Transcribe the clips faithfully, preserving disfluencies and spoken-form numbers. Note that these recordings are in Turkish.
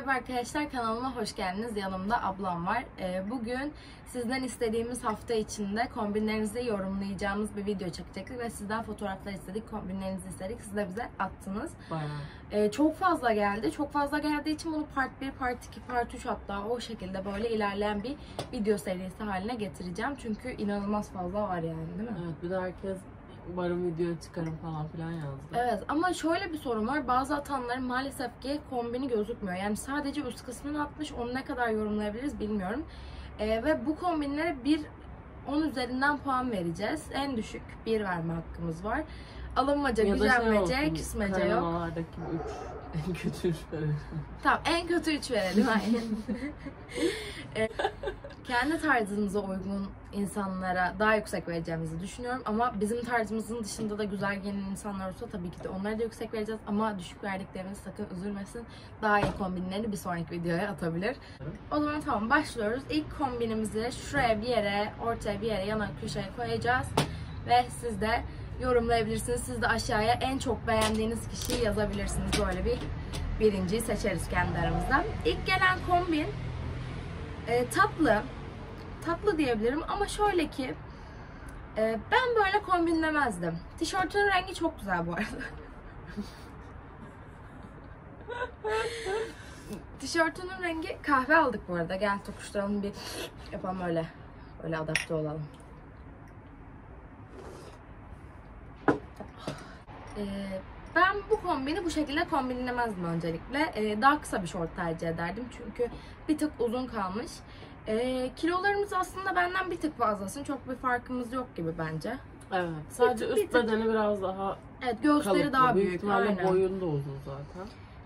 Merhaba arkadaşlar, kanalıma hoş geldiniz. Yanımda ablam var. Bugün sizden istediğimiz hafta içinde kombinlerinizi yorumlayacağımız bir video çekecektik ve sizden fotoğraflar istedik, kombinlerinizi istedik. Siz de bize attınız. Bayağı. Çok fazla geldi. Çok fazla geldiği için bunu part bir, part iki, part üç hatta o şekilde böyle ilerleyen bir video serisi haline getireceğim. Çünkü inanılmaz fazla var yani, değil mi? Evet, bir de herkes umarım video çıkarım falan filan yazdı. Evet, ama şöyle bir sorun var. Bazı atanların maalesef ki kombini gözükmüyor. Yani sadece üst kısmını atmış. Onu ne kadar yorumlayabiliriz bilmiyorum. Ee, ve bu kombinlere bir on üzerinden puan vereceğiz. En düşük bir verme hakkımız var. Alınmaca, ya gücenmece, şey küsmece yok. Kanallardaki üç. En kötü üç verelim. Tamam, en kötü üç verelim. e, kendi tarzımıza uygun insanlara daha yüksek vereceğimizi düşünüyorum. Ama bizim tarzımızın dışında da güzel giyinen insanlar olsa tabii ki de onlara da yüksek vereceğiz. Ama düşük verdiklerimiz sakın üzülmesin. Daha iyi kombinlerini bir sonraki videoya atabilir. O zaman tamam, başlıyoruz. İlk kombinimizi şuraya bir yere, ortaya bir yere, yana köşeye koyacağız. Ve siz de yorumlayabilirsiniz. Siz de aşağıya en çok beğendiğiniz kişiyi yazabilirsiniz. Böyle bir birinciyi seçeriz kendi aramızda. İlk gelen kombin e, tatlı. Tatlı diyebilirim ama şöyle ki e, ben böyle kombinlemezdim. Tişörtün rengi çok güzel bu arada. Tişörtünün rengi kahve aldık bu arada. Gel tokuşturalım, bir yapalım, öyle öyle adapte olalım. Ee, ben bu kombini bu şekilde kombinlemezdim öncelikle. Ee, daha kısa bir şort tercih ederdim çünkü bir tık uzun kalmış. Ee, kilolarımız aslında benden bir tık fazlasın. Çok bir farkımız yok gibi bence. Evet. Sadece bir üst tık, bedeni biraz daha evet, göğüsleri kalıplı. daha büyük. Büyük ihtimalle boyun da uzun zaten.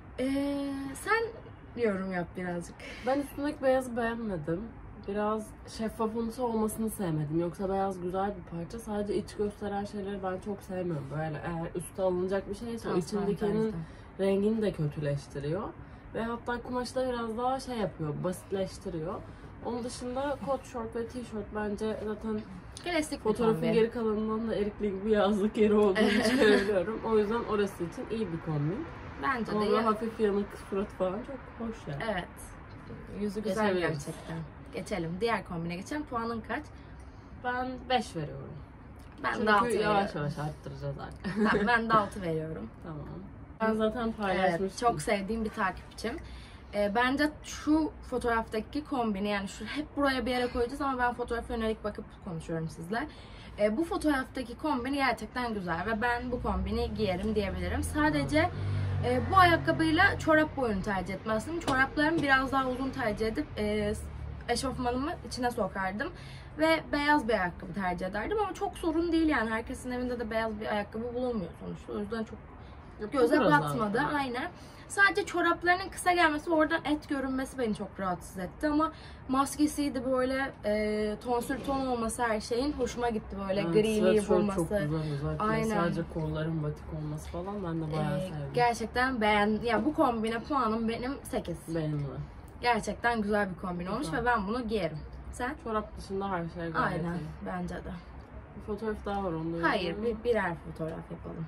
Ee, sen yorum yap birazcık. Ben üstündeki beyazı beğenmedim. Biraz şeffafımsı olmasını sevmedim. Yoksa beyaz güzel bir parça. Sadece iç gösteren şeyleri ben çok sevmiyorum. Böyle eğer üstte alınacak bir şeyse o içindekinin rengini de kötüleştiriyor. Ve hatta kumaşı da biraz daha şey yapıyor, basitleştiriyor. Onun dışında kot şort ve tişört bence zaten klasik fotoğrafın geri kalanından da erikli gibi yazlık yeri olduğunu çıkarabiliyorum. O yüzden orası için iyi bir kombin. Bence de. Ama hafif yanık surat falan çok hoş yani. Evet. Yüzü güzel gerçekten. Geçelim. Diğer kombine geçelim. Puanın kaç? Ben beş veriyorum. Ben Çünkü de altı veriyorum. yavaş yavaş arttıracağız artık. Tamam, ben de altı veriyorum. Tamam. Ben zaten paylaşmıştım. Evet, çok sevdiğim bir takipçim. Ee, bence şu fotoğraftaki kombini, yani şu hep buraya bir yere koyacağız ama ben fotoğrafa yönelik bakıp konuşuyorum sizle. Ee, bu fotoğraftaki kombini gerçekten güzel ve ben bu kombini giyerim diyebilirim. Sadece e, bu ayakkabıyla çorap boyunu tercih etmezdim. Çoraplarımı biraz daha uzun tercih edip e, eşofmanımı içine sokardım. Ve beyaz bir ayakkabı tercih ederdim ama çok sorun değil yani. Herkesin evinde de beyaz bir ayakkabı bulunmuyor sonuçta. O yüzden çok göze batmadı. Aynen. Sadece çoraplarının kısa gelmesi, oradan et görünmesi beni çok rahatsız etti ama maskesiydi, böyle e, tonsür ton olması, her şeyin hoşuma gitti, böyle evet, griliği bulması. Çok güzel özellikle. Aynen. Sadece kolların batik olması falan ben de bayağı ee, sevdim. Gerçekten beğendim. Ya bu kombine puanım benim sekiz. Benim de. Gerçekten güzel bir kombin olmuş güzel. Ve ben bunu giyerim. Sen? Çorap dışında her şey gayet aynen, iyi. bence de. Bir fotoğraf daha var onda. Hayır, bir, birer fotoğraf yapalım.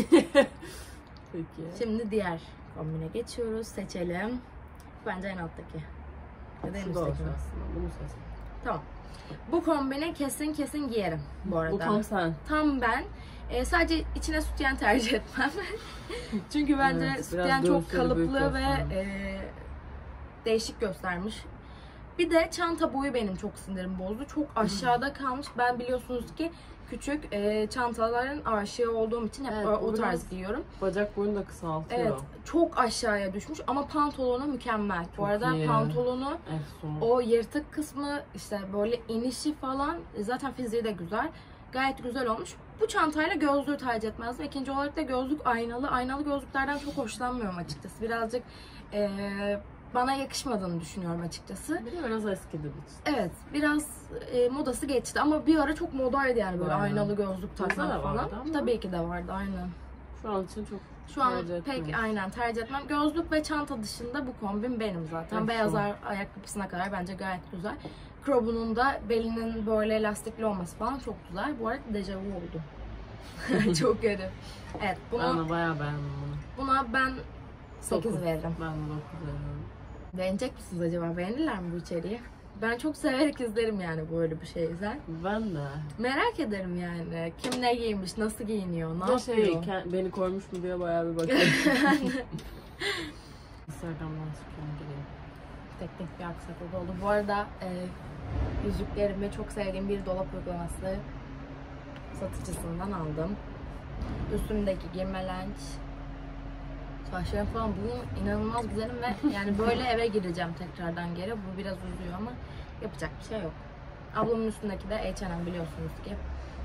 Peki. Şimdi diğer kombine geçiyoruz. Seçelim. Bence en alttaki. Ya da en üstteki aslında. Bunu seçelim. Tamam. Bu kombini kesin kesin giyerim bu arada. Bu tam sen. Tam ben. Ee, sadece içine sütyen tercih etmem. Çünkü bence evet, sütyen çok kalıplı ve e, değişik göstermiş. Bir de çanta boyu benim çok sinirim bozdu. Çok aşağıda kalmış. Ben biliyorsunuz ki küçük e, çantaların aşığı olduğum için hep evet, o tarz giyiyorum. Bacak boyunu da kısaltıyor. Evet, çok aşağıya düşmüş ama pantolonu mükemmel. Çok bu arada iyi. Pantolonu, evet, o yırtık kısmı, işte böyle inişi falan, zaten fiziği de güzel. Gayet güzel olmuş. Bu çantayla gözlüğü tercih etmezdim. İkinci olarak da gözlük aynalı. Aynalı gözlüklerden çok hoşlanmıyorum açıkçası. Birazcık e, bana yakışmadığını düşünüyorum açıkçası. Bir de biraz eskidi. Evet, biraz e, modası geçti ama bir ara çok modaydı yani, böyle aynen. Aynalı gözlük takmak falan. Tabii ki de vardı, aynen. Şu an için çok Şu an pek aynen tercih etmem. Gözlük ve çanta dışında bu kombin benim zaten. Evet, beyaz ayakkabısına kadar bence gayet güzel. Crobunun da belinin böyle lastikli olması falan çok güzel. Bu arada dejavu oldu. Çok kötü. Evet, bunu, ben de bayağı beğendim bunu. Buna ben sekiz veririm. Ben de dokuz veriyorum. Beğenecek misiniz acaba? Beğenirler mi bu içeriği? Ben çok severek izlerim yani böyle bir şeyi. Sen? Ben de. Merak ederim yani. Kim ne giymiş, nasıl giyiniyor, ne Ne şey, yapıyor? ke- beni koymuş mu diye bayağı bir bakıyorum. Instagram'dan sıkıyorum gireyim. Teknik bir aksaklık oldu. Bu arada e, yüzüklerimi çok sevdiğim bir dolap uygulaması satıcısından aldım. Üstümdeki Girmelenç saçlarım falan bugün inanılmaz güzelim ve yani böyle eve gireceğim tekrardan geri. Bu biraz uzuyor ama yapacak bir şey yok. Ablamın üstündeki de H and M biliyorsunuz ki.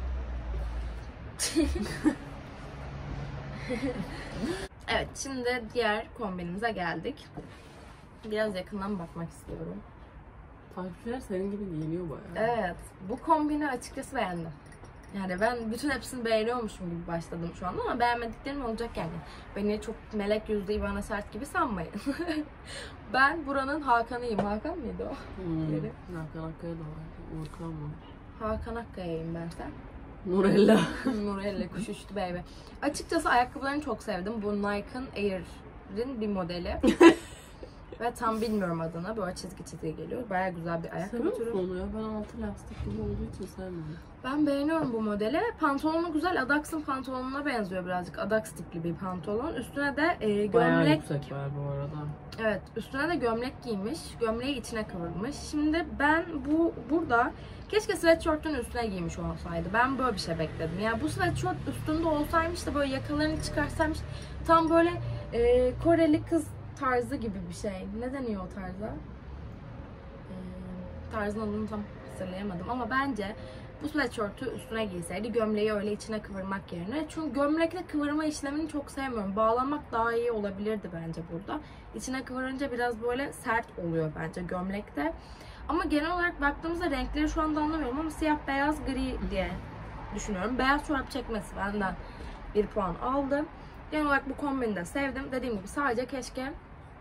Evet, şimdi diğer kombinimize geldik. Biraz yakından bakmak istiyorum. Takipçiler senin gibi giyiniyor bayağı. Evet, bu kombini açıkçası beğendim. Yani ben bütün hepsini beğeniyormuşum gibi başladım şu anda ama beğenmediklerim olacak yani. Beni çok melek yüzlü İvana Sert gibi sanmayın. Ben buranın Hakan'ıyım. Hakan mıydı o? Hmm. Yeri. Hakan Akkaya da var. Urkan mı? Hakan Akkaya'yım ben sen. Nurella. Nurella kuş uçtu baby. Açıkçası ayakkabılarını çok sevdim. Bu Nike'ın Air'in bir modeli. Ve tam bilmiyorum adını. Böyle çizgi çizgi geliyor. Bayağı güzel bir ayakkabı Seviyor türü. musun onu ya? Ben altı lastik gibi olduğu için sevmiyorum. Ben beğeniyorum bu modeli. Pantolonu güzel. Adax'ın pantolonuna benziyor birazcık. Adax tipli bir pantolon. Üstüne de e, Bayağı gömlek. yüksek var bu arada. Evet, üstüne de gömlek giymiş. Gömleği içine kıvırmış. Şimdi ben bu burada keşke sweatshirt'ün üstüne giymiş olsaydı. Ben böyle bir şey bekledim. Yani bu sweatshirt üstünde olsaymış da böyle yakalarını çıkarsaymış. Tam böyle e, Koreli kız tarzı gibi bir şey. Ne deniyor o tarza? E, tarzın adını tam hatırlayamadım ama bence bu sweatshirt'ü üstüne giyseydi, gömleği öyle içine kıvırmak yerine. Çünkü gömlekle kıvırma işlemini çok sevmiyorum. Bağlamak daha iyi olabilirdi bence burada. İçine kıvırınca biraz böyle sert oluyor bence gömlekte. Ama genel olarak baktığımızda renkleri şu anda anlamıyorum ama siyah, beyaz, gri diye düşünüyorum. Beyaz çorap çekmesi benden bir puan aldı. Genel olarak bu kombini de sevdim. Dediğim gibi sadece keşke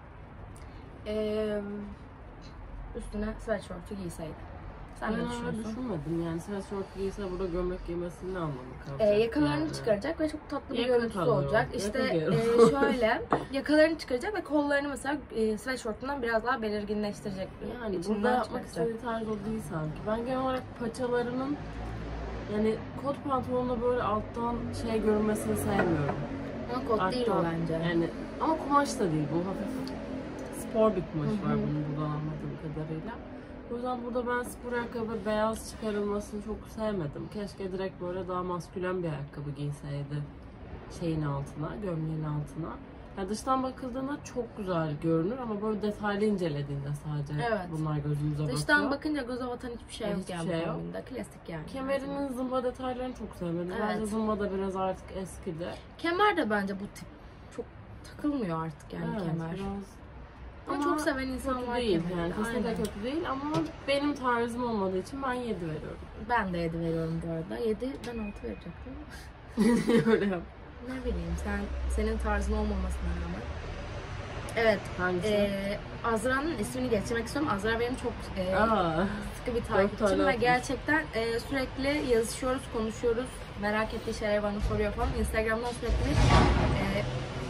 ee, üstüne sweatshirt'ü giyseydi. Sen Ben ne öyle düşünüyorsun? düşünmedim yani sweatshirt giyse burada gömlek giymesinin ne anlamı kalacak? Ee, yakalarını yani. çıkaracak ve çok tatlı bir Yakın görüntüsü kalıyor. olacak. Yakın İşte geliyor. e, şöyle yakalarını çıkaracak ve kollarını mesela e, sweatshirt'ünden biraz daha belirginleştirecek. Yani İçinden burada yapmak çıkaracak. istediği tarz o değil sanki. Ben genel olarak paçalarının yani kot pantolonla böyle alttan şey görünmesini sevmiyorum. Ama kot değil o Alttan, bence. Yani ama kumaş da değil bu hafif spor bir kumaş Hı hı. var bunun buradan anladığım kadarıyla. O yüzden burada ben spor ayakkabı beyaz çıkarılmasını çok sevmedim. Keşke direkt böyle daha maskülen bir ayakkabı giyseydi şeyin altına, gömleğin altına. Yani dıştan bakıldığında çok güzel görünür ama böyle detaylı incelediğinde sadece Evet. bunlar gözümüze bakıyor. Dıştan bakınca göze batan hiçbir şey yok Hiçbir yani şey bu yok. kombinde. Klasik yani. Kemerinin zımba detaylarını çok sevmedim. Evet. Bence zımba da biraz artık eskidi. Kemer de bence bu tip çok takılmıyor artık yani Evet, kemer. biraz Ama çok seven insan kötü var değil kemeri. yani kesinlikle Aynen. kötü değil ama benim tarzım olmadığı için ben yedi veriyorum. Ben de yedi veriyorum bu arada. yedi ben altı verecektim. Öyle yap. Ne bileyim sen senin tarzın olmamasına rağmen. Evet. Hangisi? Ee, Azra'nın ismini geçirmek istiyorum. Azra benim çok e, Aa, sıkı bir tane takipçim ve atmış. gerçekten e, sürekli yazışıyoruz, konuşuyoruz. Merak ettiği şeyler bana soruyor falan. Instagram'dan sürekli e,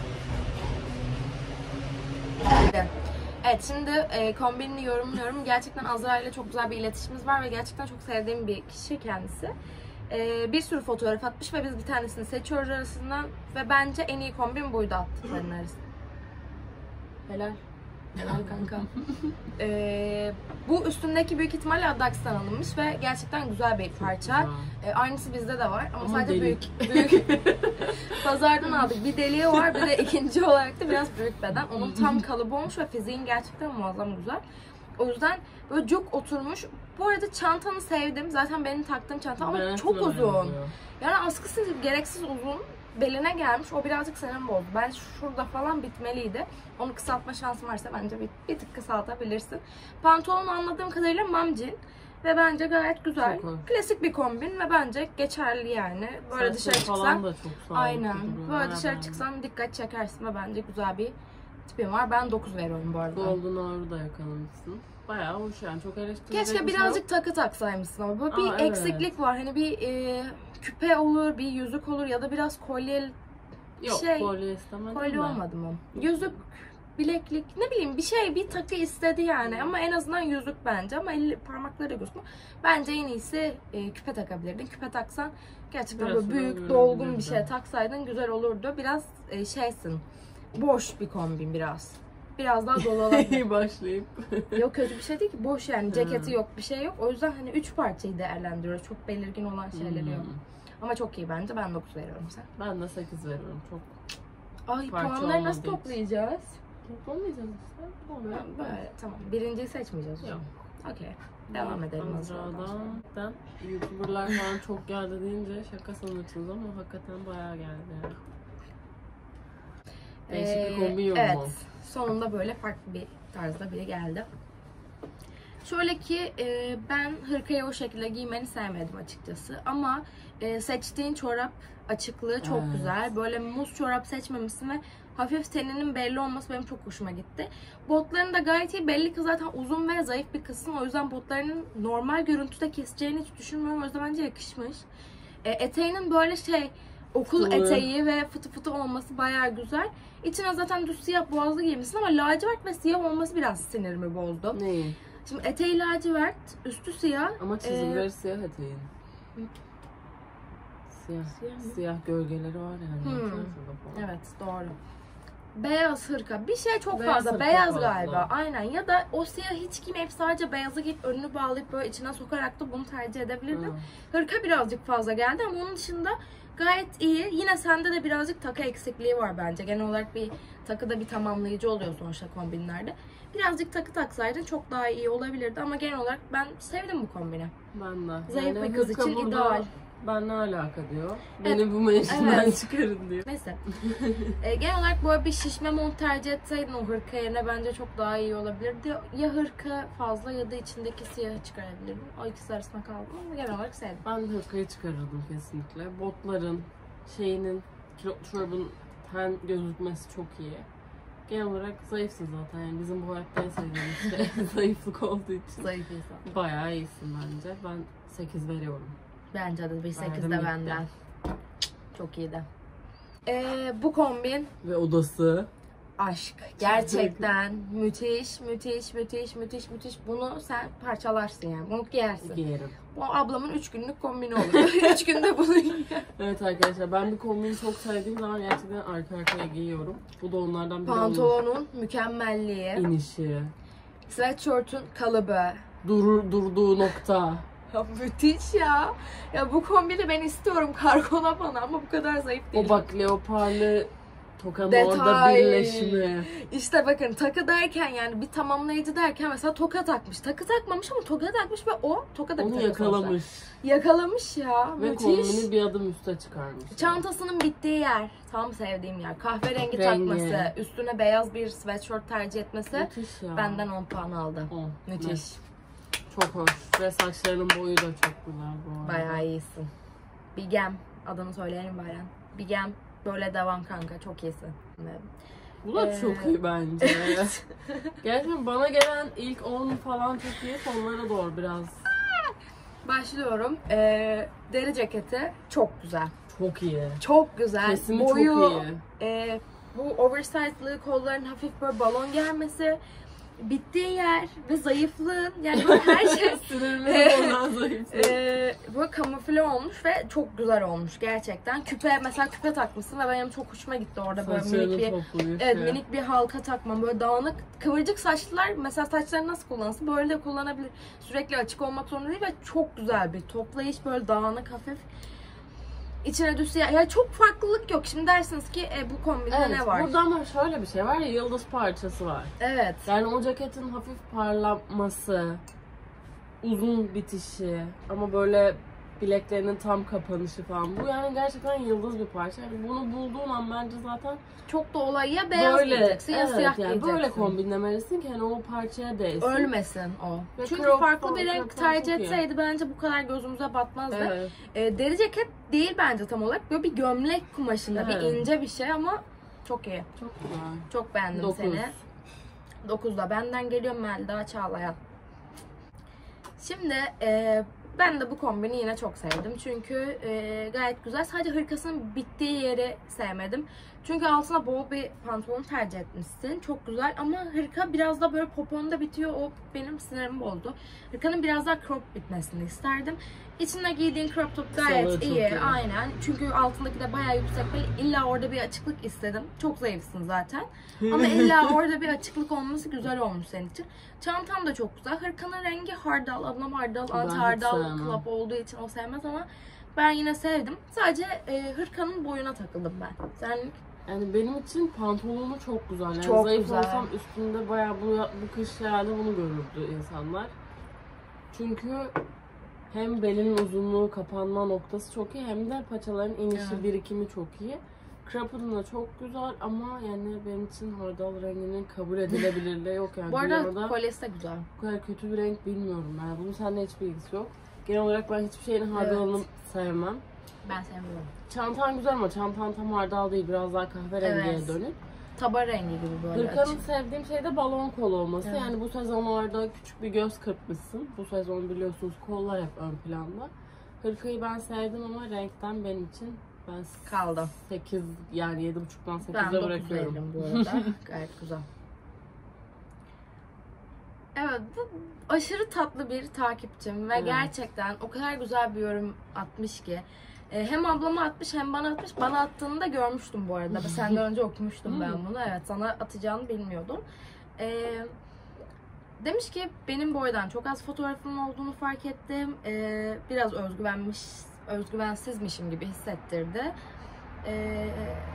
Evet, şimdi e, kombinini yorumluyorum. Gerçekten Azra ile çok güzel bir iletişimimiz var ve gerçekten çok sevdiğim bir kişi kendisi. E, bir sürü fotoğraf atmış ve biz bir tanesini seçiyoruz arasından ve bence en iyi kombin buydu attıklarının arasında. Helal. Helal kanka. e, bu üstündeki büyük ihtimalle Adax'tan alınmış ve gerçekten güzel bir parça. E, aynısı bizde de var ama, Ama sadece deli. büyük. büyük. Pazardan aldık. Bir deliği var, bir de ikinci olarak da biraz büyük beden. Onun tam kalıbı olmuş ve fiziğin gerçekten muazzam güzel. O yüzden böyle cuk oturmuş. Bu arada çantanı sevdim. Zaten benim taktığım çanta ama Ben çok hatırlamıyorum uzun. ya. Yani askısı gereksiz uzun. Beline gelmiş. O birazcık senin bozdu. Ben şurada falan bitmeliydi. Onu kısaltma şansın varsa bence bir, bir tık kısaltabilirsin. Pantolon anladığım kadarıyla mamcin. Ve bence gayet güzel. Çok hoş. Klasik bir kombin ve bence geçerli yani. Böyle Saçları dışarı falan çıksan da çok sağlıklı aynen. duruyor. Böyle Ha, dışarı ben- çıksan dikkat çekersin ve bence güzel bir tipim var. Ben dokuz veriyorum bu arada. Golden Hour'u da yakalamışsın. Bayağı hoş yani çok eleştirilecek Keşke bir şey birazcık yok. takı taksaymışsın ama böyle bir Aa, evet. eksiklik var. Hani bir e, küpe olur, bir yüzük olur ya da biraz kolye Yok şey, kolye istemedim kolye de. olmadı mı? Yüzük bileklik, ne bileyim bir şey, bir takı istedi yani. Ama en azından yüzük bence. Ama eli, parmakları da gözüküyor. Bence en iyisi e, küpe takabilirdin. Küpe taksan gerçekten Biraz böyle büyük, daha dolgun bir görünürlü. şey taksaydın güzel olurdu. Biraz e, şeysin, boş bir kombin biraz. Biraz daha dolu olabilir. İyi başlayıp. Yok, kötü bir şey değil ki, boş yani, ceketi yok, bir şey yok. O yüzden hani üç parçayı değerlendiriyoruz. Çok belirgin olan şeyleri yok. Ama çok iyi bence. Ben dokuz veriyorum, sen. Ben de sekiz veriyorum. Çok Ay, parça puanları nasıl olmadığı için. toplayacağız? toplamayacağız işte. Oluyor. Böyle tamam. Birinciyi seçmeyeceğiz o Yok. zaman. Okey. Devam edelim o zaman. Azra'dan YouTuber'lar falan çok geldi deyince şaka sanırsınız ama hakikaten bayağı geldi yani. Değişik bir kombin yorumu. Evet. Sonunda böyle farklı bir tarzda biri geldi. Şöyle ki e, ben hırkayı o şekilde giymeni sevmedim açıkçası. Ama e, seçtiğin çorap açıklığı çok Evet. güzel. Böyle muz çorap seçmemişsin ve hafif teninin belli olması benim çok hoşuma gitti. Botların da gayet iyi. Belli ki zaten uzun ve zayıf bir kısım. O yüzden botlarının normal görüntüde keseceğini hiç düşünmüyorum. O yüzden bence yakışmış. E, eteğinin böyle şey, okul Sıvı. eteği ve fıtı fıtı olması bayağı güzel. İçine zaten düz siyah boğazlı giymişsin ama lacivert ve siyah olması biraz sinirimi bozdu. Neyi? Şimdi eteği lacivert, üstü siyah. Ama çizgileri siyah eteğin. Siyah. Siyah mı? Siyah gölgeleri var yani. Hmm. Baksana şurada falan. Evet, doğru. Beyaz hırka. Bir şey çok Beyaz fazla. hırka Beyaz fazla. galiba. Aynen. Ya da o siyah hiç giymeyip sadece beyazı giyip önünü bağlayıp böyle içine sokarak da bunu tercih edebilirdim. Hmm. Hırka birazcık fazla geldi ama onun dışında gayet iyi. Yine sende de birazcık takı eksikliği var bence. Genel olarak bir takıda bir tamamlayıcı oluyor sonuçta kombinlerde. Birazcık takı taksaydın çok daha iyi olabilirdi ama genel olarak ben sevdim bu kombini. Ben de. Zayıf Yani bir kız hırka için burada, ideal. Ben ne alaka diyor. Evet. Beni bu meclisten Evet. çıkarın diyor. Neyse. e, genel olarak böyle bir şişme mont tercih etseydin o hırka yerine bence çok daha iyi olabilirdi. Ya hırka fazla ya da içindeki siyahı çıkarabilirdim. O ikisi arasında kaldım ama genel olarak sevdim. Ben hırkayı çıkarırdım kesinlikle. Botların, şeyinin, kilotlu çorabın ten gözükmesi çok iyi. Genel olarak zayıfsın zaten. Yani bizim bu hayatta en sevdiğimiz şey zayıflık olduğu için. Zayıf insan. Bayağı iyisin bence. Ben sekiz veriyorum. Bence de bir sekiz Verdim de gitti. benden. Çok iyiydi. Ee, bu kombin Ve odası. aşk. Gerçekten müthiş, müthiş, müthiş, müthiş, müthiş. Bunu sen parçalarsın yani. Bunu giyersin. Giyerim. Bu ablamın üç günlük kombini olur. üç günde bunu giyer. Evet arkadaşlar, ben bir kombini çok sevdiğim zaman gerçekten arka arkaya giyiyorum. Bu da onlardan biri olur. Pantolonun mükemmelliği, İnişi, sweatshirt'ün kalıbı. durur, durduğu nokta. Ya müthiş ya. Ya bu kombini ben istiyorum, kargola bana ama bu kadar zayıf değil. O bak leoparlı tokanın Detay. orada birleşimi. İşte bakın, takı derken yani bir tamamlayıcı derken mesela toka takmış. Takı takmamış ama toka takmış ve o toka da bir Onu takı yakalamış. sonuçta. Yakalamış ya. Ve müthiş. kombini bir adım üste çıkarmış. Çantasının bittiği yer. Tam sevdiğim yer. Kahverengi Rengi. takması, üstüne beyaz bir sweatshirt tercih etmesi Müthiş ya. benden on puan aldı. On. Müthiş. Evet. Çok hoş. Ve saçlarının boyu da çok güzel bu arada. Bayağı iyisin. Bigem. Adını söyleyelim Bayram. Bigem. Böyle devam kanka. Çok iyisin. Evet. Bu da Ee, çok iyi bence. Gerçekten bana gelen ilk on falan çok iyi. Sonlara doğru biraz. Başlıyorum. Ee, deri ceketi çok güzel. Çok iyi. Çok güzel. Kesimi Boyu, çok iyi. e, bu oversize'lığı, kolların hafif böyle balon gelmesi, bittiği yer ve zayıflığın, yani böyle her şey Sinirlerim ondan zayıf. e, böyle kamufle olmuş ve çok güzel olmuş gerçekten. Küpe, mesela küpe takmışsın ve benim çok hoşuma gitti orada böyle minik bir, topluyor. evet, minik bir halka takmam, böyle dağınık kıvırcık saçlılar mesela saçlarını nasıl kullansın böyle de kullanabilir. Sürekli açık olmak zorunda değil ve çok güzel bir toplayış, böyle dağınık, hafif. İçine düz siyah. Yani çok farklılık yok. Şimdi dersiniz ki e, bu kombinde Evet, ne var? burada ama şöyle bir şey var ya, yıldız parçası var. Evet. Yani o ceketin hafif parlaması, uzun bitişi ama böyle bileklerinin tam kapanışı falan. Bu yani gerçekten yıldız bir parça. Yani bunu bulduğun an bence zaten Çok da olay ya beyaz böyle, giyeceksin ya evet, siyah yani giyeceksin. böyle kombinlemelisin ki hani o parçaya değsin. Ölmesin o. Ve Çünkü crop farklı falan, bir renk crop falan tercih çok iyi. etseydi bence bu kadar gözümüze batmazdı. Evet. E, deri ceket değil bence tam olarak. Böyle bir gömlek kumaşında bir Evet. ince bir şey ama çok iyi. Çok güzel. Çok beğendim Dokuz. seni. dokuzda benden geliyor Melda Çağlayan. Şimdi e, ben de bu kombini yine çok sevdim. Çünkü e, gayet güzel. Sadece hırkasının bittiği yeri sevmedim. Çünkü altına bol bir pantolon tercih etmişsin. Çok güzel ama hırka biraz da böyle poponda bitiyor. O benim sinirimi bozdu. Hırkanın biraz daha crop bitmesini isterdim. İçinde giydiğin crop top gayet Kısalığı çok iyi. iyi. Aynen. Çünkü altındaki de bayağı yüksek. Böyle illa orada bir açıklık istedim. Çok zayıfsın zaten. Ama illa orada bir açıklık olması güzel olmuş senin için. Çantam da çok güzel. Hırkanın rengi hardal. Ablam hardal, Ben anti hiç hardal sevmem. club olduğu için o sevmez ama ben yine sevdim. Sadece e, hırkanın boyuna takıldım ben. Sen Yani benim için pantolonu çok güzel. Yani Çok zayıf güzel. olsam üstümde bayağı bu, bu kış herhalde bunu görürdü insanlar. Çünkü hem belin uzunluğu, kapanma noktası çok iyi hem de paçaların inişi, Evet. birikimi çok iyi. Crap'ın da çok güzel ama yani benim için hardal renginin kabul edilebilirliği yok yani. bu arada Dünyada kolyesi de güzel. bu kadar kötü bir renk bilmiyorum yani. Bunun seninle hiçbir ilgisi yok. Genel olarak ben hiçbir şeyin hardalını Evet. sevmem. Ben sevmiyorum. Çantan güzel ama çantan tam hardal değil. Biraz daha kahverengiye Evet. dönük. Taba rengi gibi böyle Hırkanın açık. sevdiğim şey de balon kol olması. Evet. Yani bu sezonlarda küçük bir göz kırpmışsın. Bu sezon biliyorsunuz kollar hep ön planda. Hırkayı ben sevdim ama renkten benim için ben Kaldı. sekiz yani yedi buçuktan Ben sekize dokuz bırakıyorum. veririm bu arada. Gayet güzel. Evet, bu aşırı tatlı bir takipçim ve Evet. gerçekten o kadar güzel bir yorum atmış ki. Ee, Hem ablama atmış hem bana atmış. Bana attığını da görmüştüm bu arada. Senden önce okumuştum ben bunu. Evet, sana atacağını bilmiyordum. Ee, demiş ki benim boydan çok az fotoğrafımın olduğunu fark ettim. Ee, biraz özgüvenmiş, özgüvensizmişim gibi hissettirdi. Ee,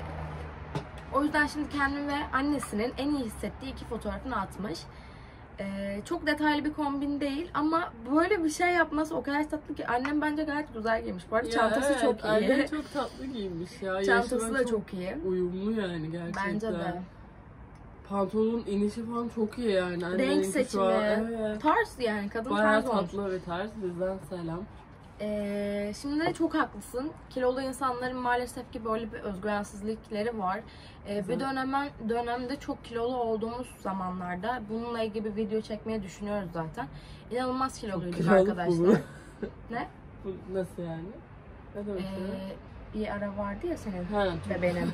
o yüzden şimdi kendimi ve annesinin en iyi hissettiği iki fotoğrafını atmış. Ee, çok detaylı bir kombin değil ama böyle bir şey yapması o kadar tatlı ki. Annem bence gayet güzel giymiş. Bu arada Ya çantası evet, çok iyi. annem çok tatlı giymiş ya. Çantası Yaşına da çok iyi. uyumlu yani gerçekten. Bence de. Pantolonun inişi falan çok iyi yani. Anneminki Renk şu seçimi, an- evet. tarz yani kadın Bayağı tarz olmuş. tatlı bir tarz. Bizden selam. Ee, şimdi de çok haklısın. Kilolu insanların maalesef ki böyle bir özgüvensizlikleri var. Ee, bir Hı. dönemen, dönemde çok kilolu olduğumuz zamanlarda bununla ilgili bir video çekmeyi düşünüyoruz zaten. İnanılmaz kiloluyduk Kilolu arkadaşlar. mu? Ne? Bu nasıl yani? Ne demek Ee, bir ara vardı ya senin ya? Ha, ve benim.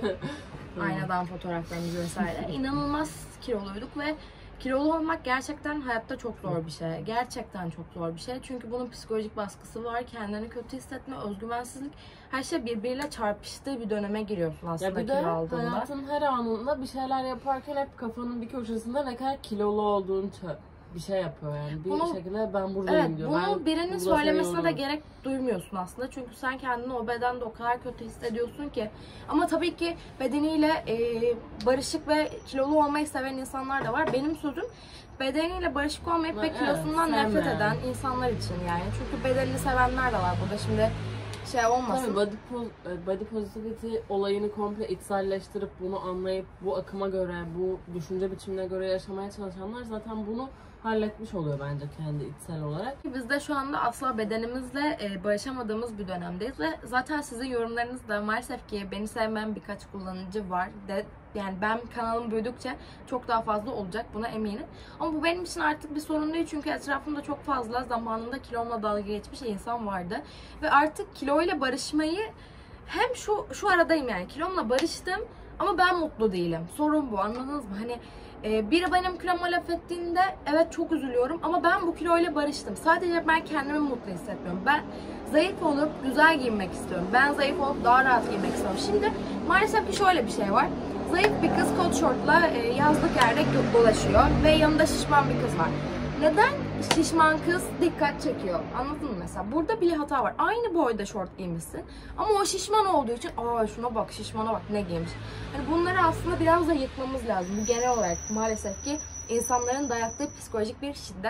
Hı. Aynadan fotoğraflarımız vesaire. İnanılmaz kiloluyduk ve kilolu olmak gerçekten hayatta çok zor bir şey. Gerçekten çok zor bir şey. Çünkü bunun psikolojik baskısı var. Kendini kötü hissetme, özgüvensizlik. Her şey birbiriyle çarpıştığı bir döneme giriyorsun aslında Ya bir kilo de aldığında. hayatın her anında bir şeyler yaparken hep kafanın bir köşesinde ne kadar kilolu olduğunu ça- bir şey yapıyor yani. Bir Bunu- şekilde ben buradayım Evet, diyor. bunu Ben birinin burada söylemesine de seviyorum. gerek duymuyorsun aslında. Çünkü sen kendini o bedende o kadar kötü hissediyorsun ki. Ama tabii ki bedeniyle e, barışık ve kilolu olmayı seven insanlar da var. Benim sözüm bedeniyle barışık olmayıp ve Evet, kilosundan nefret sevmeyen. eden insanlar için yani. Çünkü bedenini sevenler de var burada. Şimdi şey olmasın. Tabii body, po- body positivity olayını komple içselleştirip bunu anlayıp bu akıma göre, bu düşünce biçimine göre yaşamaya çalışanlar zaten bunu halletmiş oluyor bence kendi içsel olarak. Biz de şu anda asla bedenimizle e, barışamadığımız bir dönemdeyiz ve zaten sizin yorumlarınız da maalesef ki beni sevmeyen birkaç kullanıcı var. De, yani ben kanalım büyüdükçe çok daha fazla olacak, buna eminim. Ama bu benim için artık bir sorun değil çünkü etrafımda çok fazla zamanında kilomla dalga geçmiş insan vardı. Ve artık kiloyla barışmayı hem şu şu aradayım yani kilomla barıştım ama ben mutlu değilim. Sorun bu, anladınız mı? Hani e, biri benim kiloma laf ettiğinde evet çok üzülüyorum ama ben bu kiloyla barıştım. Sadece ben kendimi mutlu hissetmiyorum. Ben zayıf olup güzel giyinmek istiyorum. Ben zayıf olup daha rahat giyinmek istiyorum. Şimdi maalesef ki şöyle bir şey var. Zayıf bir kız kot şortla e, yazlık yerde dolaşıyor ve yanında şişman bir kız var. Neden şişman kız dikkat çekiyor? Anladın mı mesela? Burada bir hata var. Aynı boyda şort giymişsin. Ama o şişman olduğu için aa şuna bak, şişmana bak ne giymiş. Hani bunları aslında biraz da yıkmamız lazım. Bu genel olarak maalesef ki insanların dayattığı psikolojik bir şiddet.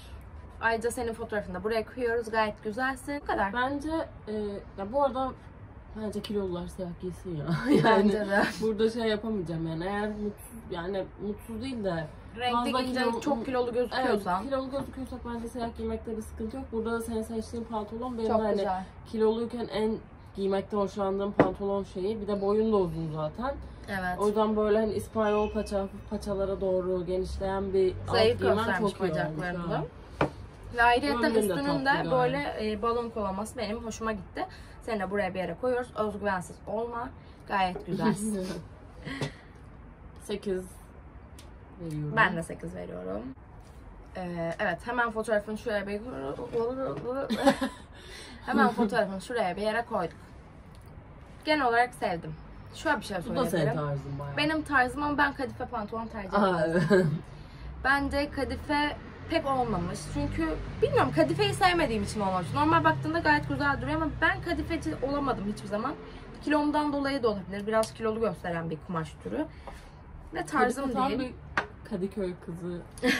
Ayrıca senin fotoğrafını da buraya koyuyoruz. Gayet güzelsin. Bu kadar. Bence e, ya bu arada bence kilolular siyah giysin ya. yani Bence de. burada şey yapamayacağım yani eğer mutsuz yani mutsuz değil de Renkli fazla giyince kilo- çok kilolu gözüküyorsan. Evet, kilolu gözüküyorsak bence siyah giymekte bir sıkıntı yok. Burada da senin seçtiğin pantolon benim Çok de hani güzel. kiloluyken en giymekten hoşlandığım pantolon şeyi. Bir de boyun da uzun zaten. Evet. O yüzden böyle hani İspanyol paça, hafif paçalara doğru genişleyen bir Zayıf alt giymem göstermiş çok iyi olmuş. bacaklarını ha. da. Ve ayrıca Gömleğin de üstünün de tatlı böyle e, balon kolaması benim hoşuma gitti. Seni de buraya bir yere koyuyoruz. Özgüvensiz olma. Gayet güzel. sekiz veriyorum. Ben de sekiz veriyorum. Ee, evet, hemen fotoğrafını şuraya bir hemen fotoğrafını şuraya bir yere koyduk. Genel olarak sevdim. Şöyle bir şey Bu da senin söyleyebilirim. tarzın bayağı. Benim tarzım ama ben kadife pantolon tercih Aa, etmezdim. evet. Bence kadife pek olmamış. Çünkü bilmiyorum, kadifeyi sevmediğim için olmamış. Normal baktığında gayet güzel duruyor ama ben kadifeci olamadım hiçbir zaman. Kilomdan dolayı da olabilir. Biraz kilolu gösteren bir kumaş türü. Ve tarzım Kadife tam değil. bir Kadıköy kızı.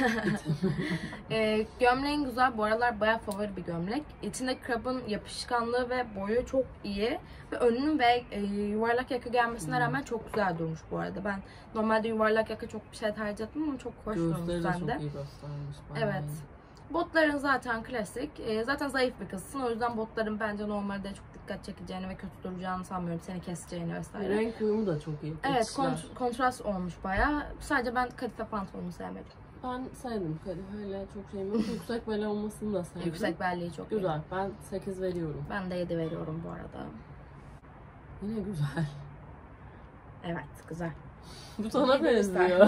Ee, gömleğin güzel. Bu aralar bayağı favori bir gömlek. İçinde krabın yapışkanlığı ve boyu çok iyi. Ve önünün ve e, yuvarlak yaka gelmesine rağmen çok güzel durmuş bu arada. Ben normalde yuvarlak yaka çok bir şey tercih etmem ama çok hoş durmuş Göğüsleri de sende. çok iyi göstermiş. Bayağı Evet. iyi. Botların zaten klasik. Ee, zaten zayıf bir kızsın. O yüzden botların bence normalde çok dikkat çekeceğini ve kötü duracağını sanmıyorum. Seni keseceğini vesaire. Renk uyumu da çok iyi. Evet, Geçişler. kont- kontrast olmuş bayağı. Sadece ben kadife pantolonu sevmedim. Ben sevdim kadifeyle çok şeyim yok. Yüksek bel olmasını da sevdim. Yüksek belliği çok iyi. Güzel. Ben sekiz veriyorum. Ben de yedi veriyorum bu arada. Yine güzel. Evet, güzel. Bu sana Yedi benziyor.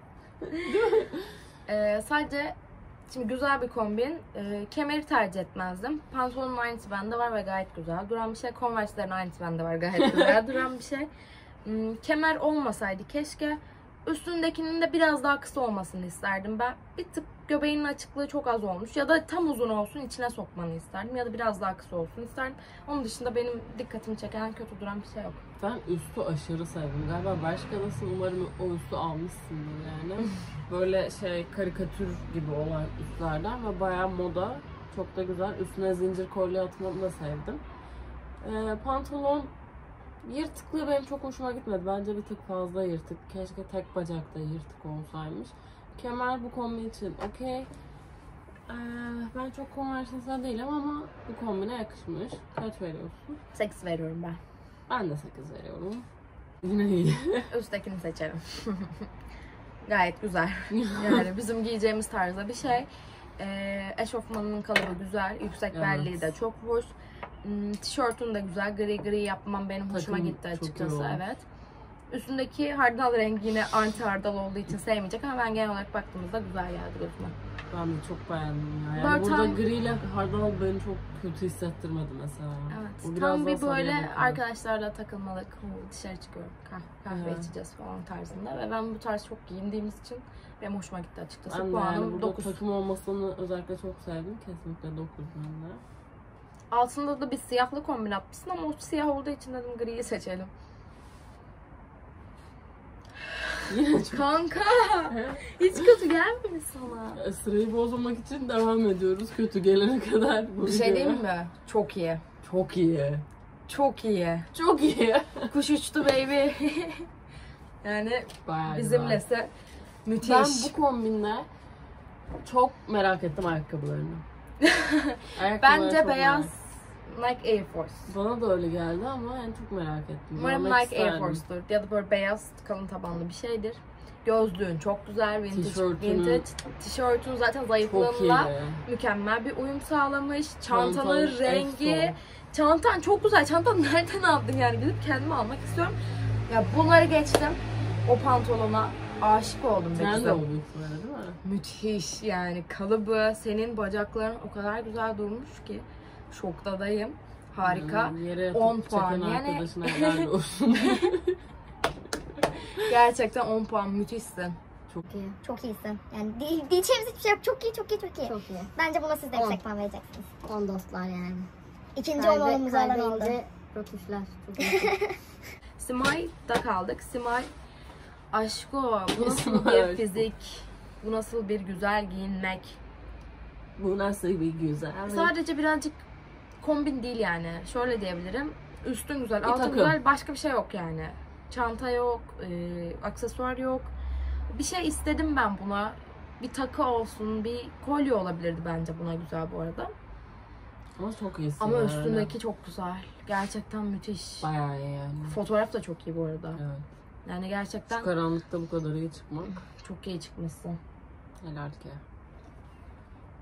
Ee, sadece şimdi güzel bir kombin. Ee, kemeri tercih etmezdim. Pantolonun aynısı bende var ve gayet güzel duran bir şey. Converse'lerin aynısı bende var, gayet güzel duran bir şey. Hmm, kemer olmasaydı keşke. Üstündekinin de biraz daha kısa olmasını isterdim. Ben bir tık göbeğinin açıklığı çok az olmuş. Ya da tam uzun olsun, içine sokmanı isterdim. Ya da biraz daha kısa olsun isterdim. Onun dışında benim dikkatimi çeken, kötü duran bir şey yok. Ben üstü aşırı sevdim. Galiba Bershka'dasın. Umarım o üstü almışsındır yani. Böyle şey karikatür gibi olan üstlerden ve bayağı moda. Çok da güzel. Üstüne zincir kolye atmanı da sevdim. Ee, pantolon yırtıklığı benim çok hoşuma gitmedi. Bence bir tık fazla yırtık. Keşke tek bacakta yırtık olsaymış. Kemer bu kombin için okey. Ee, ben çok konversiyonel değilim ama bu kombine yakışmış. Kaç veriyorsun? sekiz veriyorum ben. Ben de sekiz veriyorum. Yine iyi. Üsttekini seçerim. Gayet güzel. Yani bizim giyeceğimiz tarzda bir şey. Ee, eşofmanının kalıbı güzel. Yüksek Evet. belliği de çok hoş. Hmm, tişörtün de güzel. Gri gri yapmam benim hoşuma Takım gitti çok açıkçası. iyi olmuş. Evet. Üstündeki hardal rengi yine anti hardal olduğu için sevmeyecek ama ben genel olarak baktığımızda güzel geldi gözüme. Ben de çok beğendim ya. Böyle Yani burada tam- gri ile hardal beni çok kötü hissettirmedi mesela. Evet. Bu biraz Tam daha bir sarıya böyle bakıyor. arkadaşlarla takılmalık, "Huu, dışarı çıkıyorum, kah- kahve Evet. içeceğiz" falan tarzında. Ve ben bu tarz çok giyindiğimiz için benim hoşuma gitti açıkçası. Ben de Puanım yani burada dokuz. takım olmasını özellikle çok sevdim. Kesinlikle dokuz ben de. Altında da bir siyahlı kombin yapmışsın ama o siyah olduğu için dedim griyi seçelim. Yine çok... Kanka! Hiç kötü gelmiyor sana. Sırayı bozmamak için devam ediyoruz. Kötü gelene kadar. Bu Bir şey videoya. diyeyim mi? Çok iyi. Çok iyi. Çok iyi. Çok iyi. Kuş uçtu baby. Yani Bayağı güzel. bizimlese müthiş. Ben bu kombinle çok merak ettim ayakkabılarını. Ayakkabıları Bence çok beyaz merak- Nike Air Force. Bana da öyle geldi ama en çok merak ettim. Umarım Görmek Nike Air isterdim. Force'dur. Ya da böyle beyaz kalın tabanlı bir şeydir. Gözlüğün çok güzel. Vintage. Tişörtünün- Vintage. Tişörtün zaten Çok zayıflığınla iyi. mükemmel bir uyum sağlamış. Çantanın Çantanın rengi. efsane. Çantan çok güzel. Çantanı nereden aldın yani? Gidip kendime almak istiyorum. Ya bunları geçtim. O pantolona aşık oldum be Sen de kızım. oldun böyle değil mi? Müthiş yani kalıbı, senin bacakların o kadar güzel durmuş ki şoktadayım. Harika. Hmm, yere yatıp on puan. çeken Yani arkadaşına helal olsun. gerçekten on puan, müthişsin. Çok iyi. Çok iyisin. Yani di- diyeceğimiz hiçbir şey yok. Çok iyi, çok iyi, çok iyi. Çok iyi. Bence buna siz de On. yüksek puan vereceksiniz. On dostlar yani. İkinci olmamızı alan oldu. Kaybedince rötuşlar. Çok iyi. Simay'da kaldık. Simay, aşko bu nasıl Simay bir aşko. fizik, bu nasıl bir güzel giyinmek. Bu nasıl bir güzel. Sadece birazcık kombin değil yani. Şöyle diyebilirim. Üstün güzel, Bir altın takım. güzel, başka bir şey yok yani. Çanta yok, e, aksesuar yok. Bir şey istedim ben buna. Bir takı olsun, bir kolye olabilirdi bence buna güzel bu arada. Ama çok iyisin. Ama yani. üstündeki çok güzel. Gerçekten müthiş. Bayağı iyi yani. Fotoğraf da çok iyi bu arada. Evet. Yani gerçekten Şu karanlıkta bu kadar iyi çıkmak. çok iyi çıkmışsın. Helal ki.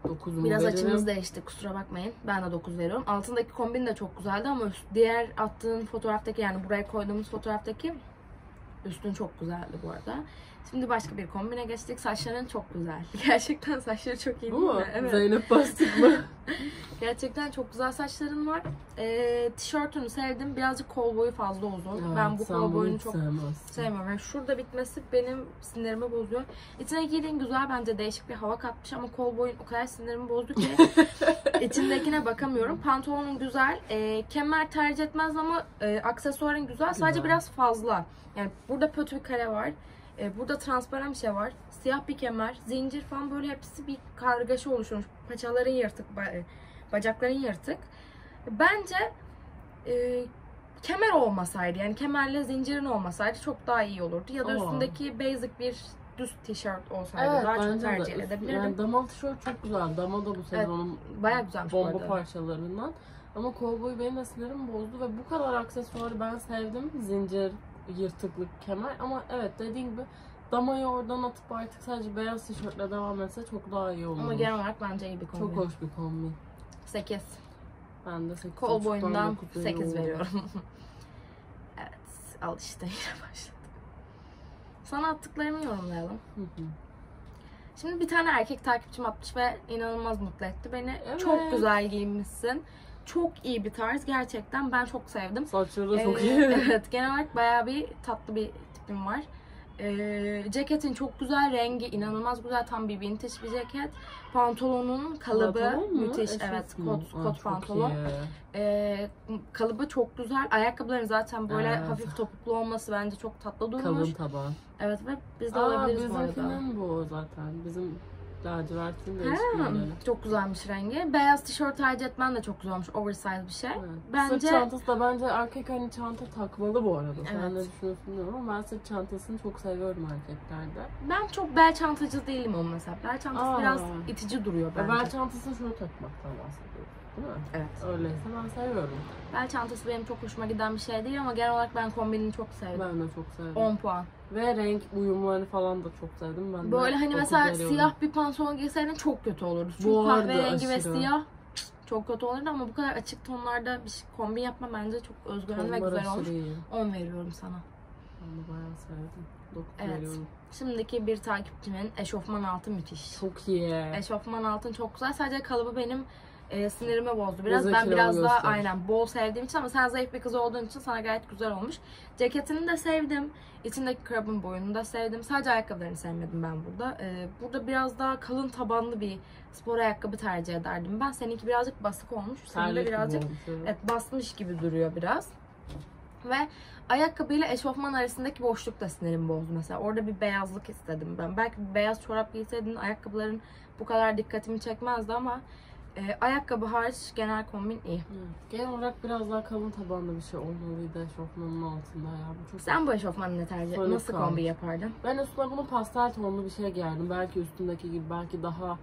dokuzumu Biraz veririm. açımız değişti, kusura bakmayın. Ben de dokuz veriyorum. Altındaki kombin de çok güzeldi ama üst- diğer attığın fotoğraftaki, yani buraya koyduğumuz fotoğraftaki üstün çok güzeldi bu arada. Şimdi başka bir kombine geçtik. Saçların çok güzel. Gerçekten saçları çok iyi Bu değil mu? mi? Evet. Zeynep Bastık mı? Gerçekten çok güzel saçların var. Ee, tişörtünü sevdim. Birazcık kol boyu fazla uzun. Evet, ben bu sen kol bunu boyunu hiç çok sevmezsin. sevmiyorum. Yani şurada bitmesi benim sinirimi bozuyor. İçine giydiğin güzel, bence değişik bir hava katmış ama kol boyun o kadar sinirimi bozdu ki içindekine bakamıyorum. Pantolonun güzel. E, kemer tercih etmez ama e, aksesuarın güzel. Sadece Güzel. biraz fazla. Yani burada pötü bir kare var. E, burada transparan bir şey var. Siyah bir kemer, zincir falan, böyle hepsi bir kargaşa oluşturmuş. Paçaların yırtık, ba- bacakların yırtık. Bence e, kemer olmasaydı, yani kemerle zincirin olmasaydı çok daha iyi olurdu. Ya da Aa. üstündeki basic bir düz tişört olsaydı Evet, daha çok bence tercih de. edebilirdim. Yani damal tişört çok güzel. Dama da bu sezonun Bayağı güzelmiş bu bomba arada. parçalarından. Ama kovboy benim de sinirimi bozdu ve bu kadar aksesuarı ben sevdim. Zincir, yırtıklık, kemer ama evet, dediğin gibi damayı oradan atıp artık sadece beyaz tişörtle devam etse çok daha iyi olur. Ama genel olarak bence iyi bir kombin. Çok hoş bir kombin. sekiz. Ben de sekiz Kol boyundan dokuz sekiz veriyorum. Evet, al işte yine başladık. Sana attıklarımı yorumlayalım. Hı hı. Şimdi bir tane erkek takipçim atmış ve inanılmaz mutlu etti beni. Evet. Çok güzel giyinmişsin. Çok iyi bir tarz gerçekten. Ben çok sevdim. Saçları da çok Ee, iyi. Evet, genel olarak bayağı bir tatlı bir tipim var. Ee, ceketin çok güzel, rengi inanılmaz güzel, tam bir vintage bir ceket. Pantolonun kalıbı Pantolon mu? müthiş, Eşofman. evet, Aa, kot, kot çok pantolon. iyi. Ee, kalıbı çok güzel. Ayakkabıların zaten böyle Evet. hafif topuklu olması bence çok tatlı durmuş. Kalın taban. Evet, ve biz de Aa, alabiliriz bu arada. bizimkinin bu zaten. Bizim lacivertin değişik Ha, modeli. çok güzelmiş rengi. Beyaz tişört tercih etmen de çok güzel olmuş. Oversize bir şey. Evet. Bence Sırt çantası da bence erkek hani çanta takmalı bu arada. Sen Evet. ne düşünüyorsun bilmiyorum ama ben sırt çantasını çok seviyorum erkeklerde. ben çok bel çantacı değilim onun mesela. Bel çantası Aa. biraz itici duruyor Ve bence. bel çantasını şöyle takmaktan bahsediyoruz. Değil mi? Evet. Öyleyse ben seviyorum. Bel çantası benim çok hoşuma giden bir şey değil ama genel olarak ben kombinini çok sevdim. Ben de çok seviyorum. on puan. Ve renk uyumlarını falan da çok sevdim. Ben de Böyle hani dokuz mesela veriyorum. siyah bir pantolon giyseydin çok kötü olurdu. Çünkü Bu arada kahverengi ve aşırı. siyah çok kötü olurdu ama bu kadar açık tonlarda bir şey- kombin yapma bence çok özgüvenli ve Tonlar güzel aşırı olmuş. iyi. on veriyorum sana. Ben de bayağı sevdim. dokuz Evet. veriyorum. Şimdiki bir takipçimin eşofman altı müthiş. Çok iyi. Eşofman altın çok güzel. Sadece kalıbı benim e, sinirimi bozdu biraz. Bize Ben kilolu biraz daha göster. aynen bol sevdiğim için ama sen zayıf bir kız olduğun için sana gayet güzel olmuş. Ceketini de sevdim. İçindeki krabın boyunu da sevdim. Sadece ayakkabılarını sevmedim ben burada. E, burada biraz daha kalın tabanlı bir spor ayakkabı tercih ederdim. Ben seninki birazcık basık olmuş. Senin de Terlik gibi birazcık olmuş, evet. evet, basmış gibi duruyor biraz. Ve ayakkabıyla eşofman arasındaki boşluk da sinirimi bozdu mesela. Orada bir beyazlık istedim ben. Belki bir beyaz çorap giyseydin ayakkabıların bu kadar dikkatimi çekmezdi ama e, ayakkabı hariç genel kombin iyi. Evet. Genel olarak biraz daha kalın tabanlı bir şey olmalıydı eşofmanın altında ya. Bu çok... Sen bu eşofmanı ne tercih Sonuç Nasıl kalmış. kombin yapardın? Ben üstüne bunu pastel tonlu bir şey giyerdim. Belki üstündeki gibi belki daha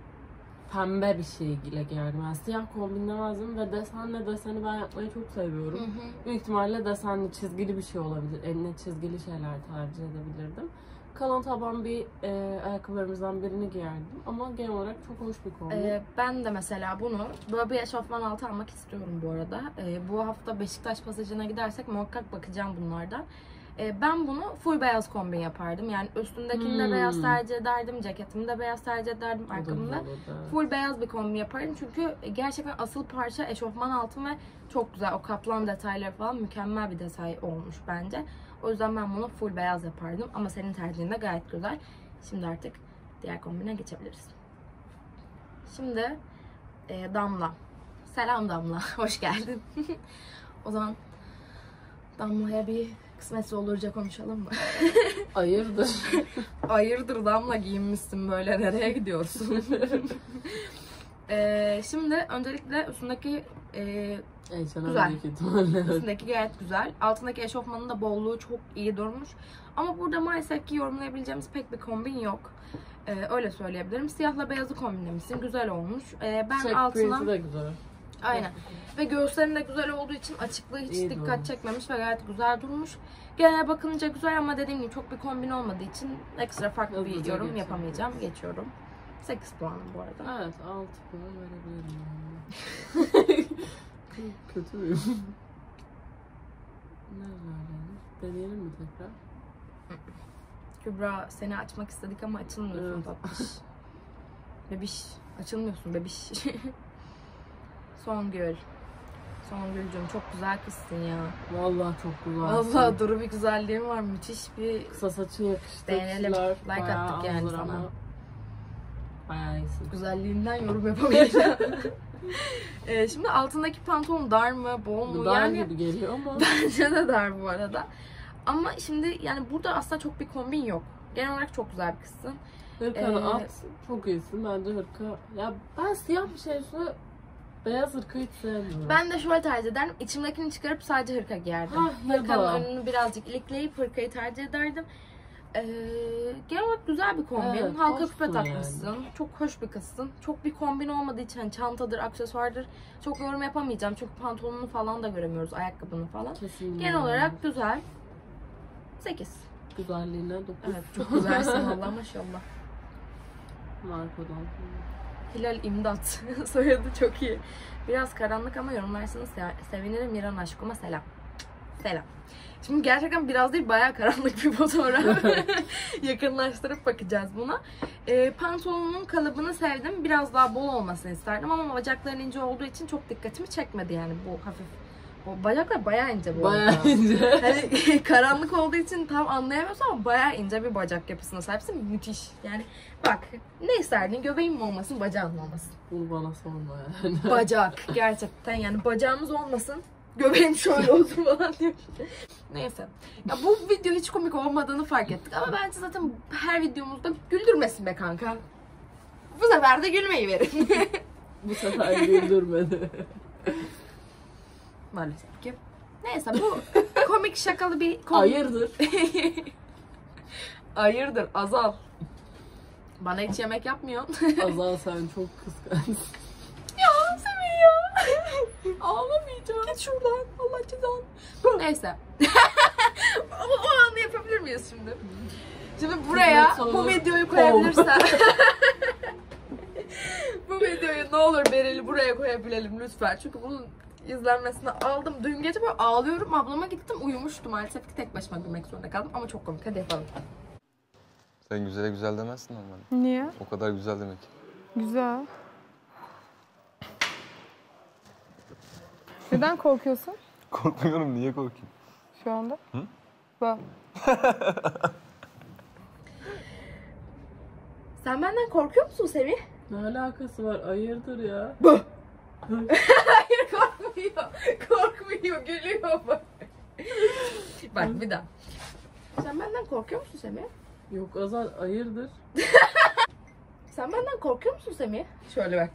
pembe bir şey ile giyerdim. Yani siyah kombinlemezdim ve desenle deseni ben yapmayı çok seviyorum. Büyük ihtimalle desenli, çizgili bir şey olabilir. Eline çizgili şeyler tercih edebilirdim. Kalın taban bir e, ayakkabılarımızdan birini giyerdim. Ama genel olarak çok hoş bir kombin. Ee, ben de mesela bunu böyle bir eşofman altı almak istiyorum bu arada. Ee, bu hafta Beşiktaş pasajına gidersek muhakkak bakacağım bunlardan. Ee, ben bunu full beyaz kombin yapardım. Yani üstündekini de Hmm. beyaz tercih ederdim, ceketimi de beyaz tercih ederdim, O da ayakkabımı da. güzel olurdu. Full beyaz bir kombin yapardım çünkü gerçekten asıl parça eşofman altın ve çok güzel. O kaplan detayları falan mükemmel bir detay olmuş bence. O yüzden ben bunu full beyaz yapardım ama senin tercihin de gayet güzel. Şimdi artık diğer kombine geçebiliriz. Şimdi e, Damla. Selam Damla. Hoş geldin. O zaman Damla'ya bir kısmetse olurca konuşalım mı? Hayırdır? Hayırdır Damla, giyinmişsin böyle, nereye gidiyorsun? Ee, şimdi öncelikle üstündeki e, Güzel. Güzel. Büyük ihtimalle. üstündeki gayet güzel. Altındaki eşofmanın da bolluğu çok iyi durmuş. Ama burada maalesef ki yorumlayabileceğimiz pek bir kombin yok. Ee, öyle söyleyebilirim. Siyahla beyazı kombinlemişsin. Güzel olmuş. Ee, ben Check altına... print'i de güzel. Aynen. Ve göğüslerin de güzel olduğu için açıklığı hiç İyi dikkat durmuş. çekmemiş ve gayet güzel durmuş. Genel bakılınca güzel ama dediğim gibi çok bir kombin olmadığı için ekstra farklı bir Hızlıca yorum geçelim. yapamayacağım. Geçiyorum. sekiz puanım bu arada. Evet, altı puan verebilirim. Kötü müyüm? Ne var yani? Deneyelim mi tekrar? Kübra, seni açmak istedik ama açılmıyorsun Evet. tatlış. Bebiş. Açılmıyorsun bebiş. Songül. Songül'cüm çok güzel kızsın ya. Vallahi çok güzel. Vallahi duru bir güzelliğin var. Müthiş bir... Kısa saçın yakıştı. Beğenelim. kişiler Like bayağı attık yani azdır sana. ama Bayağı iyisin. Güzelliğinden yorum yapamayacağım. ee, şimdi altındaki pantolon dar mı, bol mu? Dar Yani gibi geliyor ama. bence de dar bu arada. Ama şimdi yani burada aslında çok bir kombin yok. Genel olarak çok güzel bir kızsın. Hırkanı Ee, at, çok iyisin. Bence hırka... Ya ben siyah bir şey üstüne beyaz hırka hiç sevmiyorum. Ben de şöyle tercih ederdim. İçimdekini çıkarıp sadece hırka giyerdim. Ha, ya Hırkanın da. önünü birazcık ilikleyip hırkayı tercih ederdim. Ee, genel olarak güzel bir kombin. Evet, Halka hoşsun küpe yani. takmışsın. Çok hoş bir kızsın. Çok bir kombin olmadığı için hani çantadır, aksesuardır çok yorum yapamayacağım. Çünkü pantolonunu falan da göremiyoruz, ayakkabını falan. Kesinlikle. Genel olarak güzel. sekiz. Güzelliğine dokuz. Evet, çok güzelsin Allah maşallah. Markadan. Hilal İmdat. Soyadı çok iyi. Biraz karanlık ama yorumlarsanız se- sevinirim. Miran aşkıma selam. Selam. Şimdi gerçekten biraz değil bayağı karanlık bir fotoğraf. Yakınlaştırıp bakacağız buna. Ee, pantolonun kalıbını sevdim. Biraz daha bol olmasını isterdim ama bacakların ince olduğu için çok dikkatimi çekmedi yani bu hafif. O bacaklar bayağı ince bu arada. Bayağı ince. Hani karanlık olduğu için tam anlayamıyorsun ama bayağı ince bir bacak yapısına sahipsin. Müthiş. Yani bak ne isterdin? Göbeğin mi olmasın, bacağın mı olmasın? Bunu bana sorma yani. Bacak. Gerçekten yani bacağımız olmasın. Göbeğim şöyle olsun falan diyor. Neyse. Ya bu video hiç komik olmadığını fark ettik ama bence zaten her videomuzda güldürmesin be kanka. Bu sefer de gülmeyi verin. Bu sefer güldürmedi. Maalesef ki. Neyse bu komik şakalı bir konu. Hayırdır? Hayırdır Azal. Bana hiç yemek yapmıyorsun. Azal sen çok kıskançsın. Ya Semih ya. Ağlamayacağım. Git şuradan. Allah cezanı. Neyse. o, o anı yapabilir miyiz şimdi? Şimdi buraya Hizmet bu sonu videoyu koyabilirsen. Bu videoyu ne olur Beril'i buraya koyabilelim lütfen. Çünkü bunun izlenmesini aldım. Dün gece böyle ağlıyorum. Ablama gittim uyumuştum. Maalesef ki tek başıma gülmek zorunda kaldım. Ama çok komik. Hadi yapalım. Sen güzele güzel demezsin ama. Niye? O kadar güzel demek. Güzel. Neden korkuyorsun Korkmuyorum, niye korkayım? şu anda? Hı? Bak. Sen benden korkuyor musun Semih? Ne alakası var? Hayırdır ya? Hayır korkmuyor. Korkmuyor. Gülüyor bak. Bak bir daha. Sen benden korkuyor musun Semih? Yok Azal hayırdır? Sen benden korkuyor musun Semih? Şöyle bak.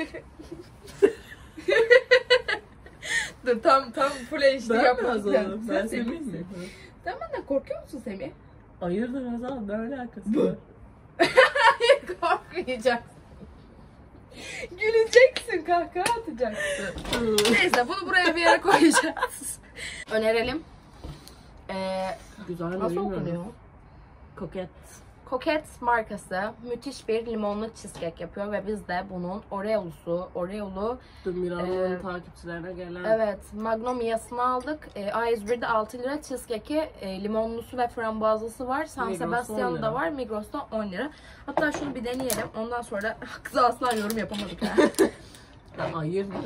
Dur tam tam full H D Ben mi yapmaz Azal'ım? Ben Sen Semih Semih'sin. miyim? Sen benden korkuyor musun Semih? Hayırdır Azal? Ne alakası var? Hayır korkmayacaksın. Güleceksin, kahkaha atacaksın. Neyse bunu buraya bir yere koyacağız. Önerelim. Ee, Güzel mi nasıl bilmiyorum. okunuyor? Koket. Coquette markası müthiş bir limonlu cheesecake yapıyor ve biz de bunun Oreo'lusu, Oreo'lu Dün Miran'ın Ee, takipçilerine gelen evet Magnolia'sını aldık. E, A yüz bir'de altı lira cheesecake'i e, limonlusu ve frambuazlısı var. San Migros'ta on Sebastian'da lira. var. Migros'ta on lira. Hatta şunu bir deneyelim. Ondan sonra kıza asla yorum yapamadık ha. ya hayırdır?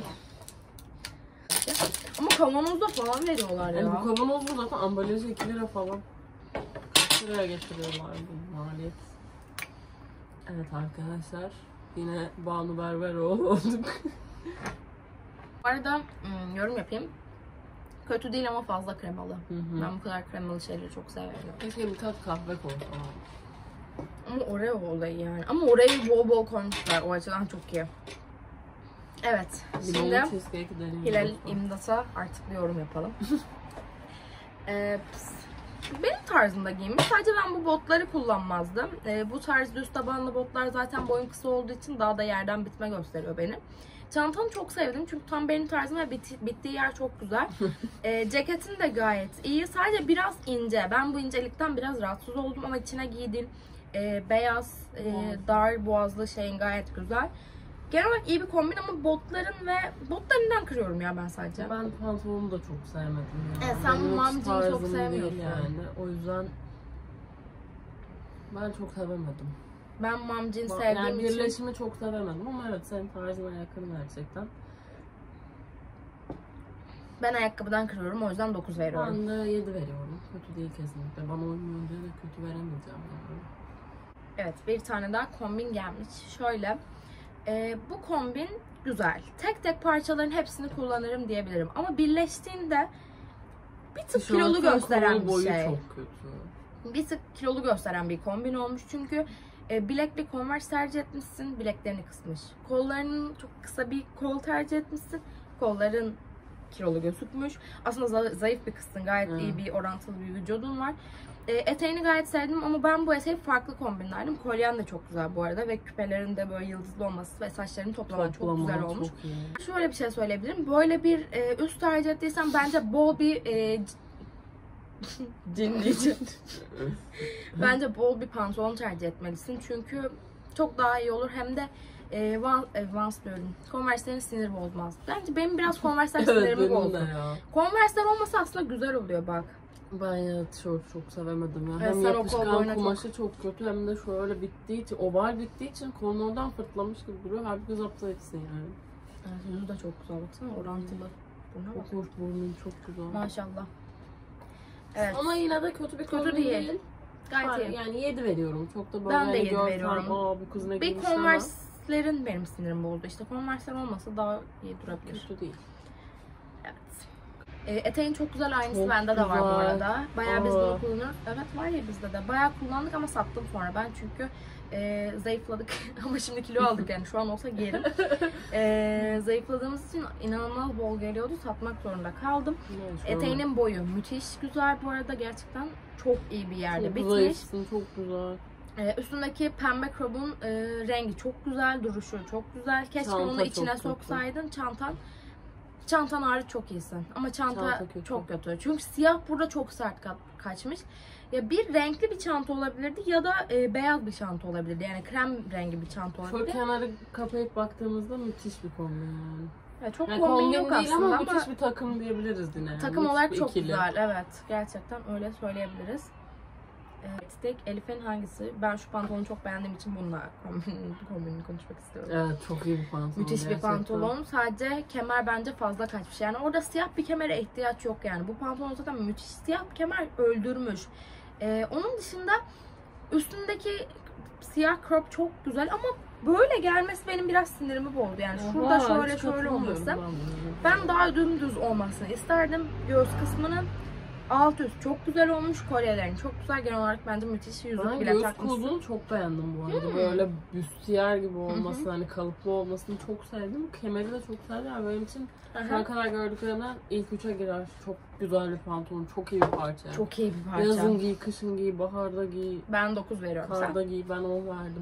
Ama kavanozda falan veriyorlar ya. Yani bu kavanoz bu zaten ambalajı iki lira falan. Kaç liraya getiriyorlar bu maliyet? Evet arkadaşlar. Yine Banu Berberoğlu olduk. Bu arada hmm, yorum yapayım. Kötü değil ama fazla kremalı. Hı hı. Ben bu kadar kremalı şeyleri çok severim. Keşke bir tat kahve koysa. Ama Oreo olayı yani. Ama Oreo'yu bol bol koymuşlar. O açıdan çok iyi. Evet. Şimdi Limonlu cheesecake deneyim. Hilal İmdat'a artık bir yorum yapalım. ee, pıs. Benim tarzımda giyinmiş. Sadece ben bu botları kullanmazdım. Ee, bu tarz düz tabanlı botlar zaten boyum kısa olduğu için daha da yerden bitme gösteriyor beni. Çantanı çok sevdim çünkü tam benim tarzım ve biti, bittiği yer çok güzel. Ee, ceketin de gayet iyi. Sadece biraz ince. Ben bu incelikten biraz rahatsız oldum ama içine giydiğin e, beyaz e, dar boğazlı şeyin gayet güzel. Genel olarak iyi bir kombin ama botların ve botlarından kırıyorum ya ben sadece. Ben pantolonu da çok sevmedim ya. Evet, sen Benim hiç mom jean çok tarzım değil sevmiyorsun. yani. O yüzden ben çok sevemedim. Ben mom jean Yani sevdiğim için birleşimi çok sevemedim ama evet senin tarzına yakın gerçekten. ben ayakkabıdan kırıyorum, o yüzden dokuz veriyorum. Ben de yedi veriyorum. Kötü değil kesinlikle. Bana uymuyor diye de kötü veremeyeceğim yani. Evet, bir tane daha kombin gelmiş. Şöyle, e, bu kombin güzel. Tek tek parçaların hepsini kullanırım diyebilirim. Ama birleştiğinde bir tık kilolu Tişörtün gösteren kol bir boyu şey. çok kötü. Bir tık kilolu gösteren bir kombin olmuş. Çünkü e, bilekli Converse tercih etmişsin, bileklerini kısmış. Kollarının çok kısa bir kol tercih etmişsin. Kolların kilolu gözükmüş. Aslında za- zayıf bir kızsın. Gayet Hmm. iyi bir orantılı bir vücudun var. E, eteğini gayet sevdim ama ben bu eteği farklı kombinlerdim. Kolyen de çok güzel bu arada ve küpelerin de böyle yıldızlı olması ve saçların toplaman çok Toplama güzel olmuş. çok iyi. Şöyle bir şey söyleyebilirim. Böyle bir e, üst tercih ettiysen bence bol bir e, cin diyeceğim. Bence bol bir pantolon tercih etmelisin. Çünkü çok daha iyi olur. Hem de e, Vans, e, Vans diyorum. Converse'lerin sinir bozmaz. Bence benim biraz Converse'ler Evet sinirimi benim de bozdu. ya. Converse'ler olmasa aslında güzel oluyor bak. Ben ya tişört çok sevemedim ya. Evet, Hem sen o kol yapışkan boyuna kumaşı çok... kötü hem de şöyle bittiği için, oval bittiği için kolunu oradan fırtlamış gibi duruyor. Halbuki zapt etsin yani. Evet, yüzü de çok güzel baksana, orantılı. Buna bak. Çok hoş, burnun çok güzel. Maşallah. Evet. Ama yine de kötü bir Kötü kombin değil. değil. Gayet Var, iyi. yani yedi veriyorum. Çok da böyle Ben de hani yedi görsem, veriyorum. aa bu kız ne Bir giymiş ama Converse'lerin benim sinirimi bozdu. İşte Converse'ler olmasa daha iyi durabilir. kötü değil. Evet. E, eteğin çok güzel aynısı Çok bende de var bu güzel. arada. Bayağı biz Aa. bunu kullanıyoruz. Evet, var ya bizde de. Bayağı kullandık ama sattım sonra ben çünkü e, zayıfladık. Ama şimdi kilo aldık yani, şu an olsa giyerim. E, zayıfladığımız için inanılmaz bol geliyordu. Satmak zorunda kaldım. Neyse, ama Eteğinin boyu müthiş güzel bu arada, gerçekten çok iyi bir yerde çok bitmiş. zayıfsın, çok güzel. Ee, üstündeki pembe crop'un e, rengi çok güzel, duruşu çok güzel. Keşke Çanta onu çok içine kötü. soksaydın. Çantan çantan hariç çok iyisin. Ama çanta, Çanta kötü. çok kötü. Çünkü siyah burada çok sert ka- kaçmış. Ya bir renkli bir çanta olabilirdi ya da e, beyaz bir çanta olabilirdi. Yani krem rengi bir çanta Şu olabilirdi. kenarı kapayıp baktığımızda müthiş bir kombin yani. Ya çok Yani kombin kombin yok değil aslında ama, ama, müthiş bir takım diyebiliriz yine. Yani. takım Müthiş olarak bir çok ikili. güzel. Evet, gerçekten öyle söyleyebiliriz. Evet, tek Elif'in hangisi? Ben şu pantolonu çok beğendiğim için bununla kombin, kombinini konuşmak istiyorum. Evet, çok iyi bir pantolon. Müthiş bir gerçekten. pantolon. Sadece kemer bence fazla kaçmış. Yani orada siyah bir kemere ihtiyaç yok yani. Bu pantolon zaten müthiş. Siyah bir kemer öldürmüş. Ee, onun dışında üstündeki siyah crop çok güzel ama böyle gelmesi benim biraz sinirimi bozdu. Yani şurada Oha, şöyle hiç şöyle katılmıyorum olması. ben buna. Ben daha dümdüz olmasını isterdim. Göğüs kısmının alt üst çok güzel olmuş. Kolyelerin çok güzel. Genel olarak bence müthiş. Yüzük Ben bile göğüs takmışsın. kulbunu çok beğendim bu arada. Hmm. Böyle büstiyer gibi olması, hani kalıplı olmasını çok sevdim. Kemeri de çok güzel. Yani benim için şu Aha. ana kadar gördüklerimden ilk üçe girer. Çok güzel bir pantolon, çok iyi bir parça. Yani. Çok iyi bir parça. Yazın giy, kışın giy, baharda giy, Ben dokuz veriyorum. Sen? karda giy. Ben on verdim.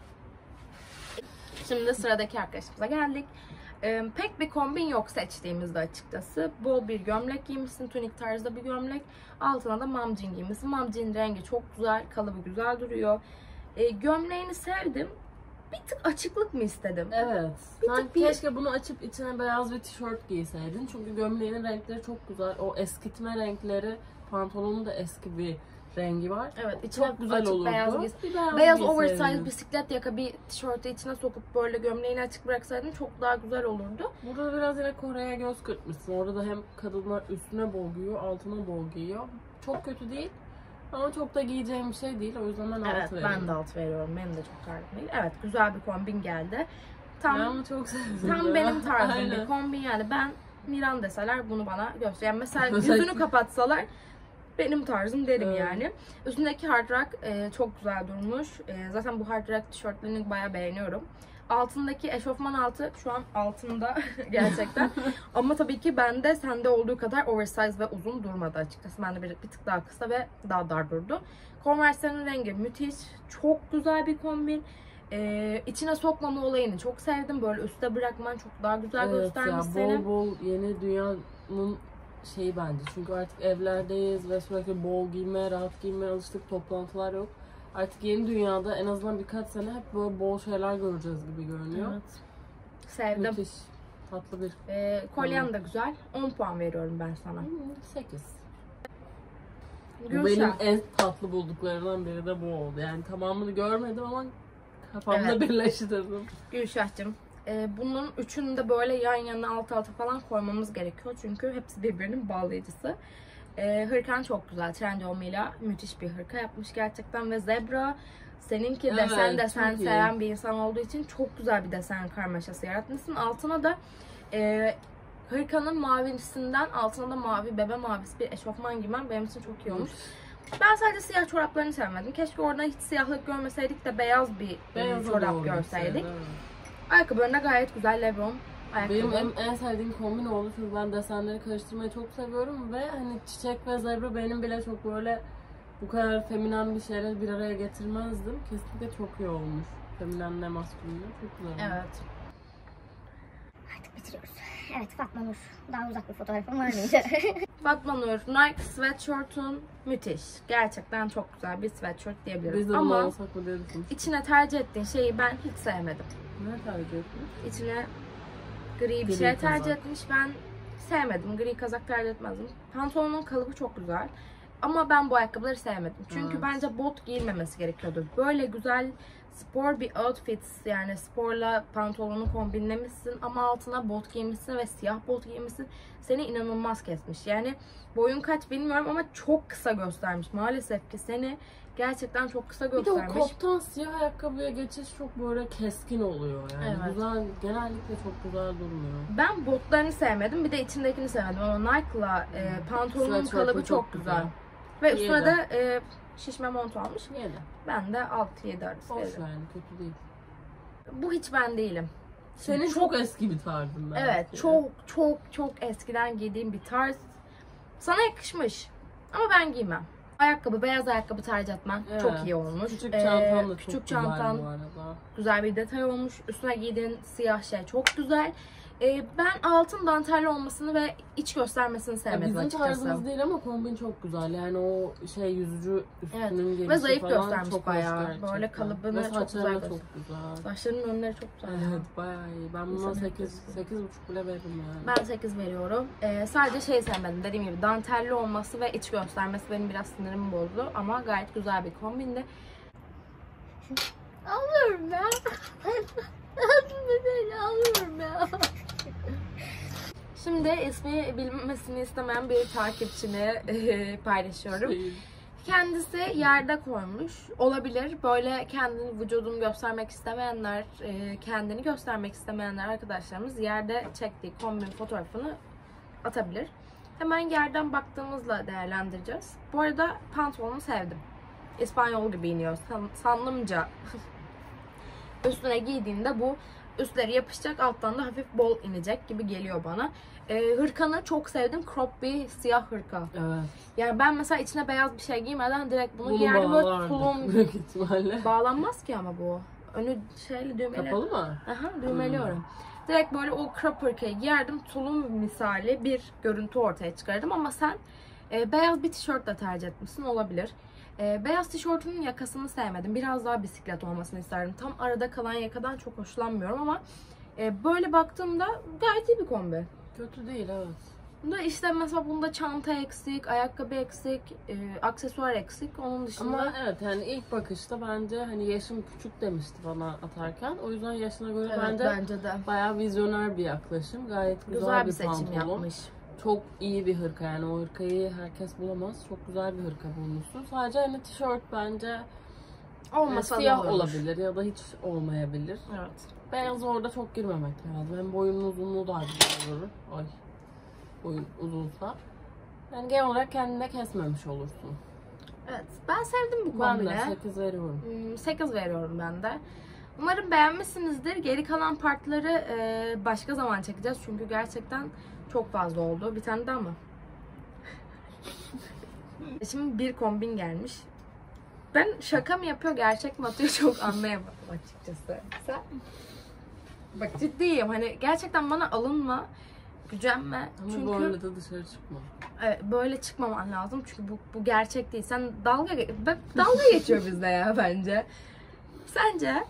Şimdi sıradaki arkadaşımıza geldik. Ee, pek bir kombin yok seçtiğimizde açıkçası. Bol bir gömlek giymişsin, tunik tarzda bir gömlek. Altına da mom jean giymişsin. Mom jean rengi çok güzel, kalıbı güzel duruyor. Ee, gömleğini sevdim. Bir tık açıklık mı istedim? Evet. Bir Sen tık bir- keşke bunu açıp içine beyaz bir tişört giyseydin. Çünkü gömleğinin renkleri çok güzel. O eskitme renkleri, pantolonun da eski bir rengi var. Evet, içine Çok güzel açık olurdu. beyaz giys. Bir beyaz, Beyaz giyseydin. oversize bisiklet yaka bir tişörtü içine sokup böyle gömleğini açık bıraksaydın çok daha güzel olurdu. Burada biraz yine Kore'ye göz kırpmışsın. Orada da hem kadınlar üstüne bol giyiyor, altına bol giyiyor. Çok kötü değil. Ama çok da giyeceğim bir şey değil. O yüzden ben Evet, altı veriyorum. ben de alt veriyorum. Benim de çok tarzım değil. Evet, güzel bir kombin geldi. Tam Ben bunu çok sevdim. Tam ya. benim tarzım bir Aynen. kombin yani. Ben Miran deseler bunu bana göster. Yani mesela Özellikle- yüzünü kapatsalar benim tarzım derim Evet. yani. Üstündeki hard rock e, çok güzel durmuş. E, zaten bu hard rock tişörtlerini bayağı beğeniyorum. Altındaki eşofman altı şu an altında gerçekten. Ama tabii ki bende sende olduğu kadar oversize ve uzun durmadı açıkçası. Bende bir, bir tık daha kısa ve daha dar durdu. Converse'lerin rengi müthiş. Çok güzel bir kombin. Ee, içine sokmama olayını çok sevdim. Böyle üstte bırakman çok daha güzel Evet göstermiş ya, seni. bol bol yeni dünyanın şeyi bence. Çünkü artık evlerdeyiz ve sürekli bol giymeye, rahat giymeye alıştık. Toplantılar yok. Artık yeni dünyada en azından birkaç sene hep böyle bol şeyler göreceğiz gibi görünüyor. Evet. Sevdim. Müthiş. Tatlı bir. Ee, kolyen de güzel. on puan veriyorum ben sana. sekiz. Bu Gülşah. benim en tatlı bulduklarımdan biri de bu oldu. Yani tamamını görmedim ama kafamda Evet. birleştirdim. Gülşah'cığım. E, bunun üçünü de böyle yan yana alt alta falan koymamız gerekiyor. Çünkü hepsi birbirinin bağlayıcısı. E, hırkan çok güzel. Trendyol'uyla müthiş bir hırka yapmış gerçekten. Ve zebra, seninki Evet, desen desen çok iyi. seven bir insan olduğu için çok güzel bir desen karmaşası yaratmışsın. Altına da e, hırkanın mavisinden altına da mavi, bebe mavisi bir eşofman giymen benim için çok iyi olmuş. Ben sadece siyah çoraplarını sevmedim. Keşke orada hiç siyahlık görmeseydik de beyaz bir Beyaza çorap doğru görseydik. gitseydi, evet. Ayakkabılarında gayet güzel Lebron ayakkabı. Benim en, en sevdiğim kombin oldu çünkü ben desenleri karıştırmayı çok seviyorum ve hani çiçek ve zebra benim bile çok böyle bu kadar feminen bir şeyleri bir araya getirmezdim. Kesinlikle çok iyi olmuş. Feminenle maskülinle çok güzel olmuş. Evet. Artık bitiriyoruz. Evet Fatma Nur. Daha uzak bir fotoğrafım var mıydı? Fatma Nur, Nike sweatshirt'un müthiş. Gerçekten çok güzel bir sweatshirt diyebilirim. Biz de bunu Ama alsak mı diye düşünmüştüm. içine tercih ettiğin şeyi ben hiç sevmedim. Ne tercih etmiş? İçine gri bir Gri şey kazak. tercih etmiş. Ben sevmedim. Gri kazak tercih etmezdim. Pantolonun kalıbı çok güzel. Ama ben bu ayakkabıları sevmedim. Çünkü Evet. bence bot giyilmemesi gerekiyordu. Böyle güzel spor bir outfit, yani sporla pantolonu kombinlemişsin ama altına bot giymişsin ve siyah bot giymişsin. Seni inanılmaz kesmiş. Yani boyun kaç bilmiyorum ama çok kısa göstermiş. Maalesef ki seni gerçekten çok kısa Bir de o göstermiş. koptan siyah ayakkabıya geçiş çok böyle keskin oluyor yani. Evet. Güzel, genellikle çok güzel durmuyor. Ben botlarını sevmedim. Bir de içindekini sevmedim. Ama Nike'la e, pantolonun Sweatshirt'ü kalıbı çok çok güzel. güzel. Ve üstüne Yedi. de e, şişme mont almış. Niye de? Ben de altı yedi arası Hoş veririm. yani, kötü değil. Bu hiç ben değilim. Senin çok eski bir tarzın belki. Evet, çok çok çok eskiden giydiğim bir tarz. Sana yakışmış. Ama ben giymem. Ayakkabı, beyaz ayakkabı tercih etmen Evet. çok iyi olmuş. Küçük Ee, çantan da küçük çok çantan güzel bu arada. güzel bir detay olmuş. Üstüne giydiğin siyah şey çok güzel. Ee, ben altın dantelli olmasını ve iç göstermesini Ya sevmedim bizim açıkçası. tarzımız değil ama kombin çok güzel. Yani o şey yüzücü üstünün Evet. gelişi Ve zayıf falan göstermiş çok hoş bayağı. gerçekten. Böyle kalıbını Ve çok saçları güzel da çok göster- güzel. Saçlarının önleri çok güzel. Evet, bayağı iyi. Ben buna İnsanın sekiz, yapısı. sekiz buçuk bile veririm yani. Ben sekiz veriyorum. Ee, sadece şey sevmedim. Dediğim gibi dantelli olması ve iç göstermesi benim biraz sinirimi bozdu. Ama gayet güzel bir kombindi. Alıyorum ya. Bebeğini alıyorum ya. Şimdi ismi bilinmesini istemeyen bir takipçini e, paylaşıyorum. Şey, Kendisi yerde koymuş. Olabilir. Böyle kendini, vücudunu göstermek istemeyenler, e, kendini göstermek istemeyenler arkadaşlarımız yerde çektiği kombin fotoğrafını atabilir. Hemen yerden baktığımızla değerlendireceğiz. Bu arada pantolonu sevdim. İspanyol gibi iniyor. San, sanlımca. Üstüne giydiğinde bu üstleri yapışacak, alttan da hafif bol inecek gibi geliyor bana. Ee, hırkanı çok sevdim. Crop bir siyah hırka. evet. Yani ben mesela içine beyaz bir şey giymeden direkt bunu, Bunu giyerdim. Böyle bağlardık tulum büyük ihtimalle. bağlanmaz ki ama bu. Önü şeyle düğmeli. Kapalı mı? Aha, düğmeliyorum. Direkt böyle o crop hırkayı giyerdim. Tulum misali bir görüntü ortaya çıkardım ama sen e, beyaz bir tişört de tercih etmişsin, olabilir. E, beyaz tişörtünün yakasını sevmedim. Biraz daha bisiklet olmasını isterdim. Tam arada kalan yakadan çok hoşlanmıyorum ama e, böyle baktığımda gayet iyi bir kombi. Kötü değil, evet. Bunda işte mesela bunda çanta eksik, ayakkabı eksik, e, aksesuar eksik. Onun dışında Ama evet yani ilk bakışta bence hani yaşım küçük demişti bana atarken. O yüzden yaşına göre evet, bence, bence de bayağı vizyoner bir yaklaşım. Gayet güzel, güzel bir bir seçim pantolon. yapmış. Çok iyi bir hırka yani o hırkayı herkes bulamaz. Çok güzel bir hırka bulmuşsun. Sadece hani tişört bence Olmasa e, da siyah olur. olabilir ya da hiç olmayabilir. Evet. Beyaz orada çok girmemek lazım. Hem boyunun uzunluğu daha güzel olur. Ay. Boyun uzunsa. Yani genel olarak kendine kesmemiş olursun. Evet. Ben sevdim bu Ben kombini. de sekiz veriyorum. sekiz veriyorum ben de. Umarım beğenmişsinizdir. Geri kalan partları e, başka zaman çekeceğiz. Çünkü gerçekten çok fazla oldu. Bir tane daha mı? Şimdi bir kombin gelmiş. Ben şaka mı yapıyor, gerçek mi atıyor çok anlayamadım açıkçası. Sen? Bak ciddiyim. Hani gerçekten bana alınma. gücenme. Ama Çünkü böyle de dışarı çıkma. evet, böyle çıkmaman lazım çünkü bu, bu gerçek değil. Sen dalga ge- ben- dalga geçiyor bizde ya bence. Sence?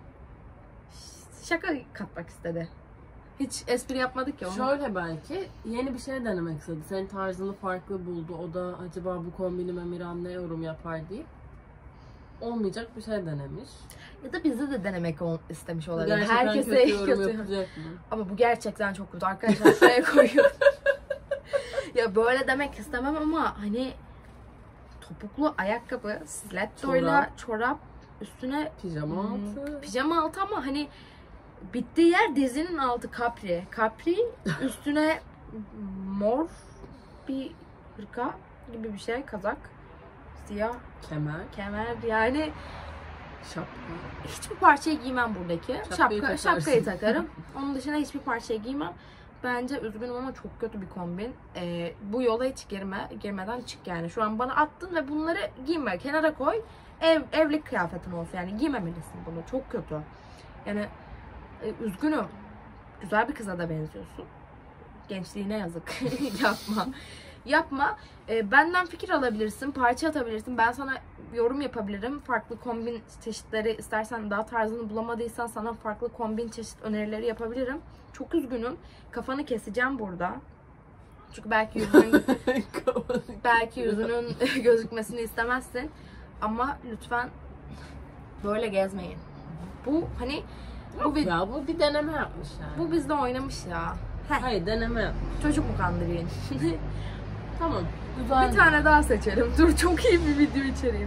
Şaka katmak istedi. Hiç espri yapmadık ya onu. Şöyle belki yeni bir şey denemek istedi. Senin tarzını farklı buldu. O da acaba bu kombinime Miran ne yorum yapar deyip olmayacak bir şey denemiş. Ya da bizi de denemek ol- istemiş olabilir. Gerçekten Herkese kötü yorum kötü. yapacak mı? Ama bu gerçekten çok kötü. Arkadaşlar şuraya koyuyorum. Ya böyle demek istemem ama hani topuklu ayakkabı, stilettoyla çorap. çorap üstüne Pijama hmm, altı. pijama altı ama hani bittiği yer dizinin altı kapri. Kapri üstüne mor bir hırka gibi bir şey, kazak. Siyah Kemer. kemer yani Şapka. hiçbir parçayı giymem buradaki. Şapkayı Şapka, takarsın. şapkayı takarım. Onun dışında hiçbir parçayı giymem. Bence üzgünüm ama çok kötü bir kombin. Ee, bu yola hiç girme, girmeden çık yani. Şu an bana attın ve bunları giyme, kenara koy. Ev, evlilik kıyafetin olsun yani. Giymemelisin bunu. Çok kötü. Yani e, üzgünüm. Güzel bir kıza da benziyorsun. Gençliğine yazık. Yapma. Yapma. Ee, benden fikir alabilirsin, parça atabilirsin. Ben sana yorum yapabilirim. Farklı kombin çeşitleri istersen, daha tarzını bulamadıysan sana farklı kombin çeşit önerileri yapabilirim. Çok üzgünüm. Kafanı keseceğim burada. Çünkü belki yüzünün belki yüzünün gözükmesini istemezsin. Ama lütfen böyle gezmeyin. Bu hani bu bir, Ya bu bir deneme yapmış yani. bu bizde oynamış ya. Heh, Hayır deneme yapmış. çocuk mu kandırayım? Tamam. Güzel. Bir tane daha seçelim. Dur, çok iyi bir video içeriği.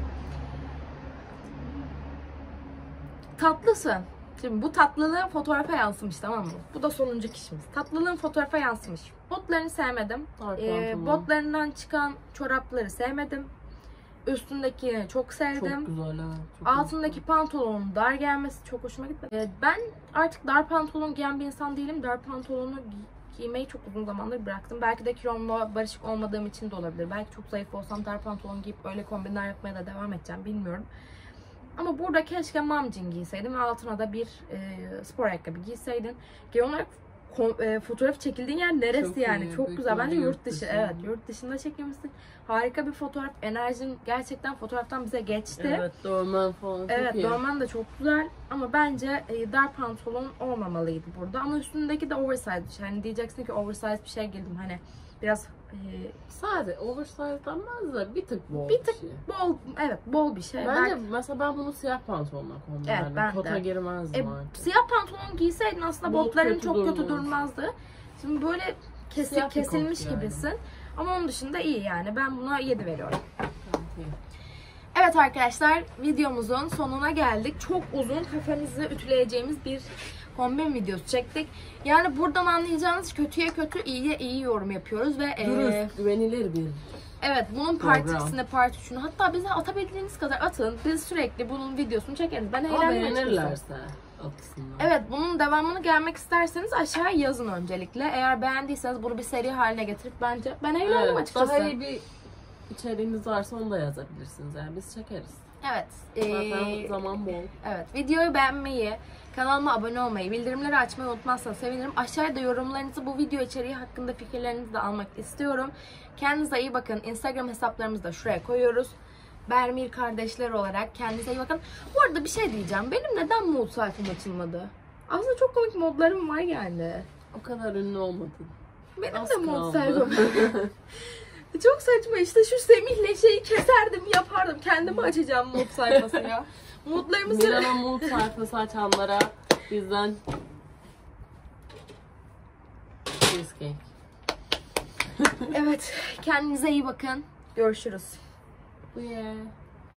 Tatlısın. Şimdi bu tatlılığı fotoğrafa yansımış, tamam mı? Bu da sonuncu kişimiz. Tatlılığın fotoğrafa yansımış. Botlarını sevmedim. Dark Ee, pantolon. botlarından çıkan çorapları sevmedim. Üstündekini çok sevdim. Çok güzel evet. Çok Altındaki pantolonun dar gelmesi çok hoşuma gitmedi. Ee, ben artık dar pantolon giyen bir insan değilim. Dar pantolonu gi- giymeyi çok uzun zamandır bıraktım. Belki de kilomla barışık olmadığım için de olabilir. Belki çok zayıf olsam dar pantolon giyip öyle kombinler yapmaya da devam edeceğim, bilmiyorum. Ama burada keşke mom jean giyseydim ve altına da bir e, spor ayakkabı giyseydin. Genel olarak ko- e, fotoğraf çekildiğin yer neresi Çok yani? iyi. Çok Büyük güzel. Bence ihtimalle yurt yurt dışı. dışı. Evet, yurt dışında çekilmişsin. Harika bir fotoğraf. Enerjin gerçekten fotoğraftan bize geçti. Evet, dorman falan çok Evet, iyi. dorman da çok güzel ama bence e, dar pantolon olmamalıydı burada. Ama üstündeki de oversize bir şey. Hani diyeceksin ki oversize bir şey giydim. Hani biraz e, Sadece oversize denmez de bir tık bol bir tık şey. bol, evet bol bir şey. Bence Belki- mesela ben bunu siyah pantolonla kombinlerdim. Evet, ben de. Kota girmezdim E, artık. siyah pantolon giyseydin aslında Bot botların kötü çok kötü durmaz. durmazdı. Şimdi böyle kesi, Siyah bir kot kesilmiş yani. gibisin. Ama onun dışında iyi yani. Ben buna yedi veriyorum. Tamam, iyi. Evet arkadaşlar, videomuzun sonuna geldik. Çok uzun, kafanızı ütüleyeceğimiz bir kombin videosu çektik. Yani buradan anlayacağınız kötüye kötü, iyiye iyi yorum yapıyoruz ve e, Dürüst, güvenilir bir. evet, bunun part Program. ikisini, part üçünü, hatta bize atabildiğiniz kadar atın. Biz sürekli bunun videosunu çekeriz. Ben Ama eğlenmeye çalışıyorum. beğenirlerse atsınlar. Evet, bunun devamını gelmek isterseniz aşağıya yazın öncelikle. Eğer beğendiyseniz bunu bir seri haline getirip bence ben eğlendim Evet, açıkçası. daha iyi bir içeriğiniz varsa onu da yazabilirsiniz. Yani biz çekeriz. Evet. Zaten ee, zaman bol. Evet, videoyu beğenmeyi, kanalıma abone olmayı, bildirimleri açmayı unutmazsanız sevinirim. Aşağıda yorumlarınızı, bu video içeriği hakkında fikirlerinizi de almak istiyorum. Kendinize iyi bakın. Instagram hesaplarımızı da şuraya koyuyoruz. Bermir kardeşler olarak kendinize iyi bakın. Bu arada bir şey diyeceğim. Benim neden mod sayfam açılmadı? Aslında çok komik modlarım var yani. O kadar ünlü olmadın. Benim Az de mod kaldı. sayfam. Çok saçma işte, şu Semih'le şeyi keserdim, yapardım. Kendimi açacağım mod sayfası ya. Modlarımızı... Milan'a Mood sayfası açanlara bizden cheesecake. Evet, kendinize iyi bakın. Görüşürüz. Bu yeah.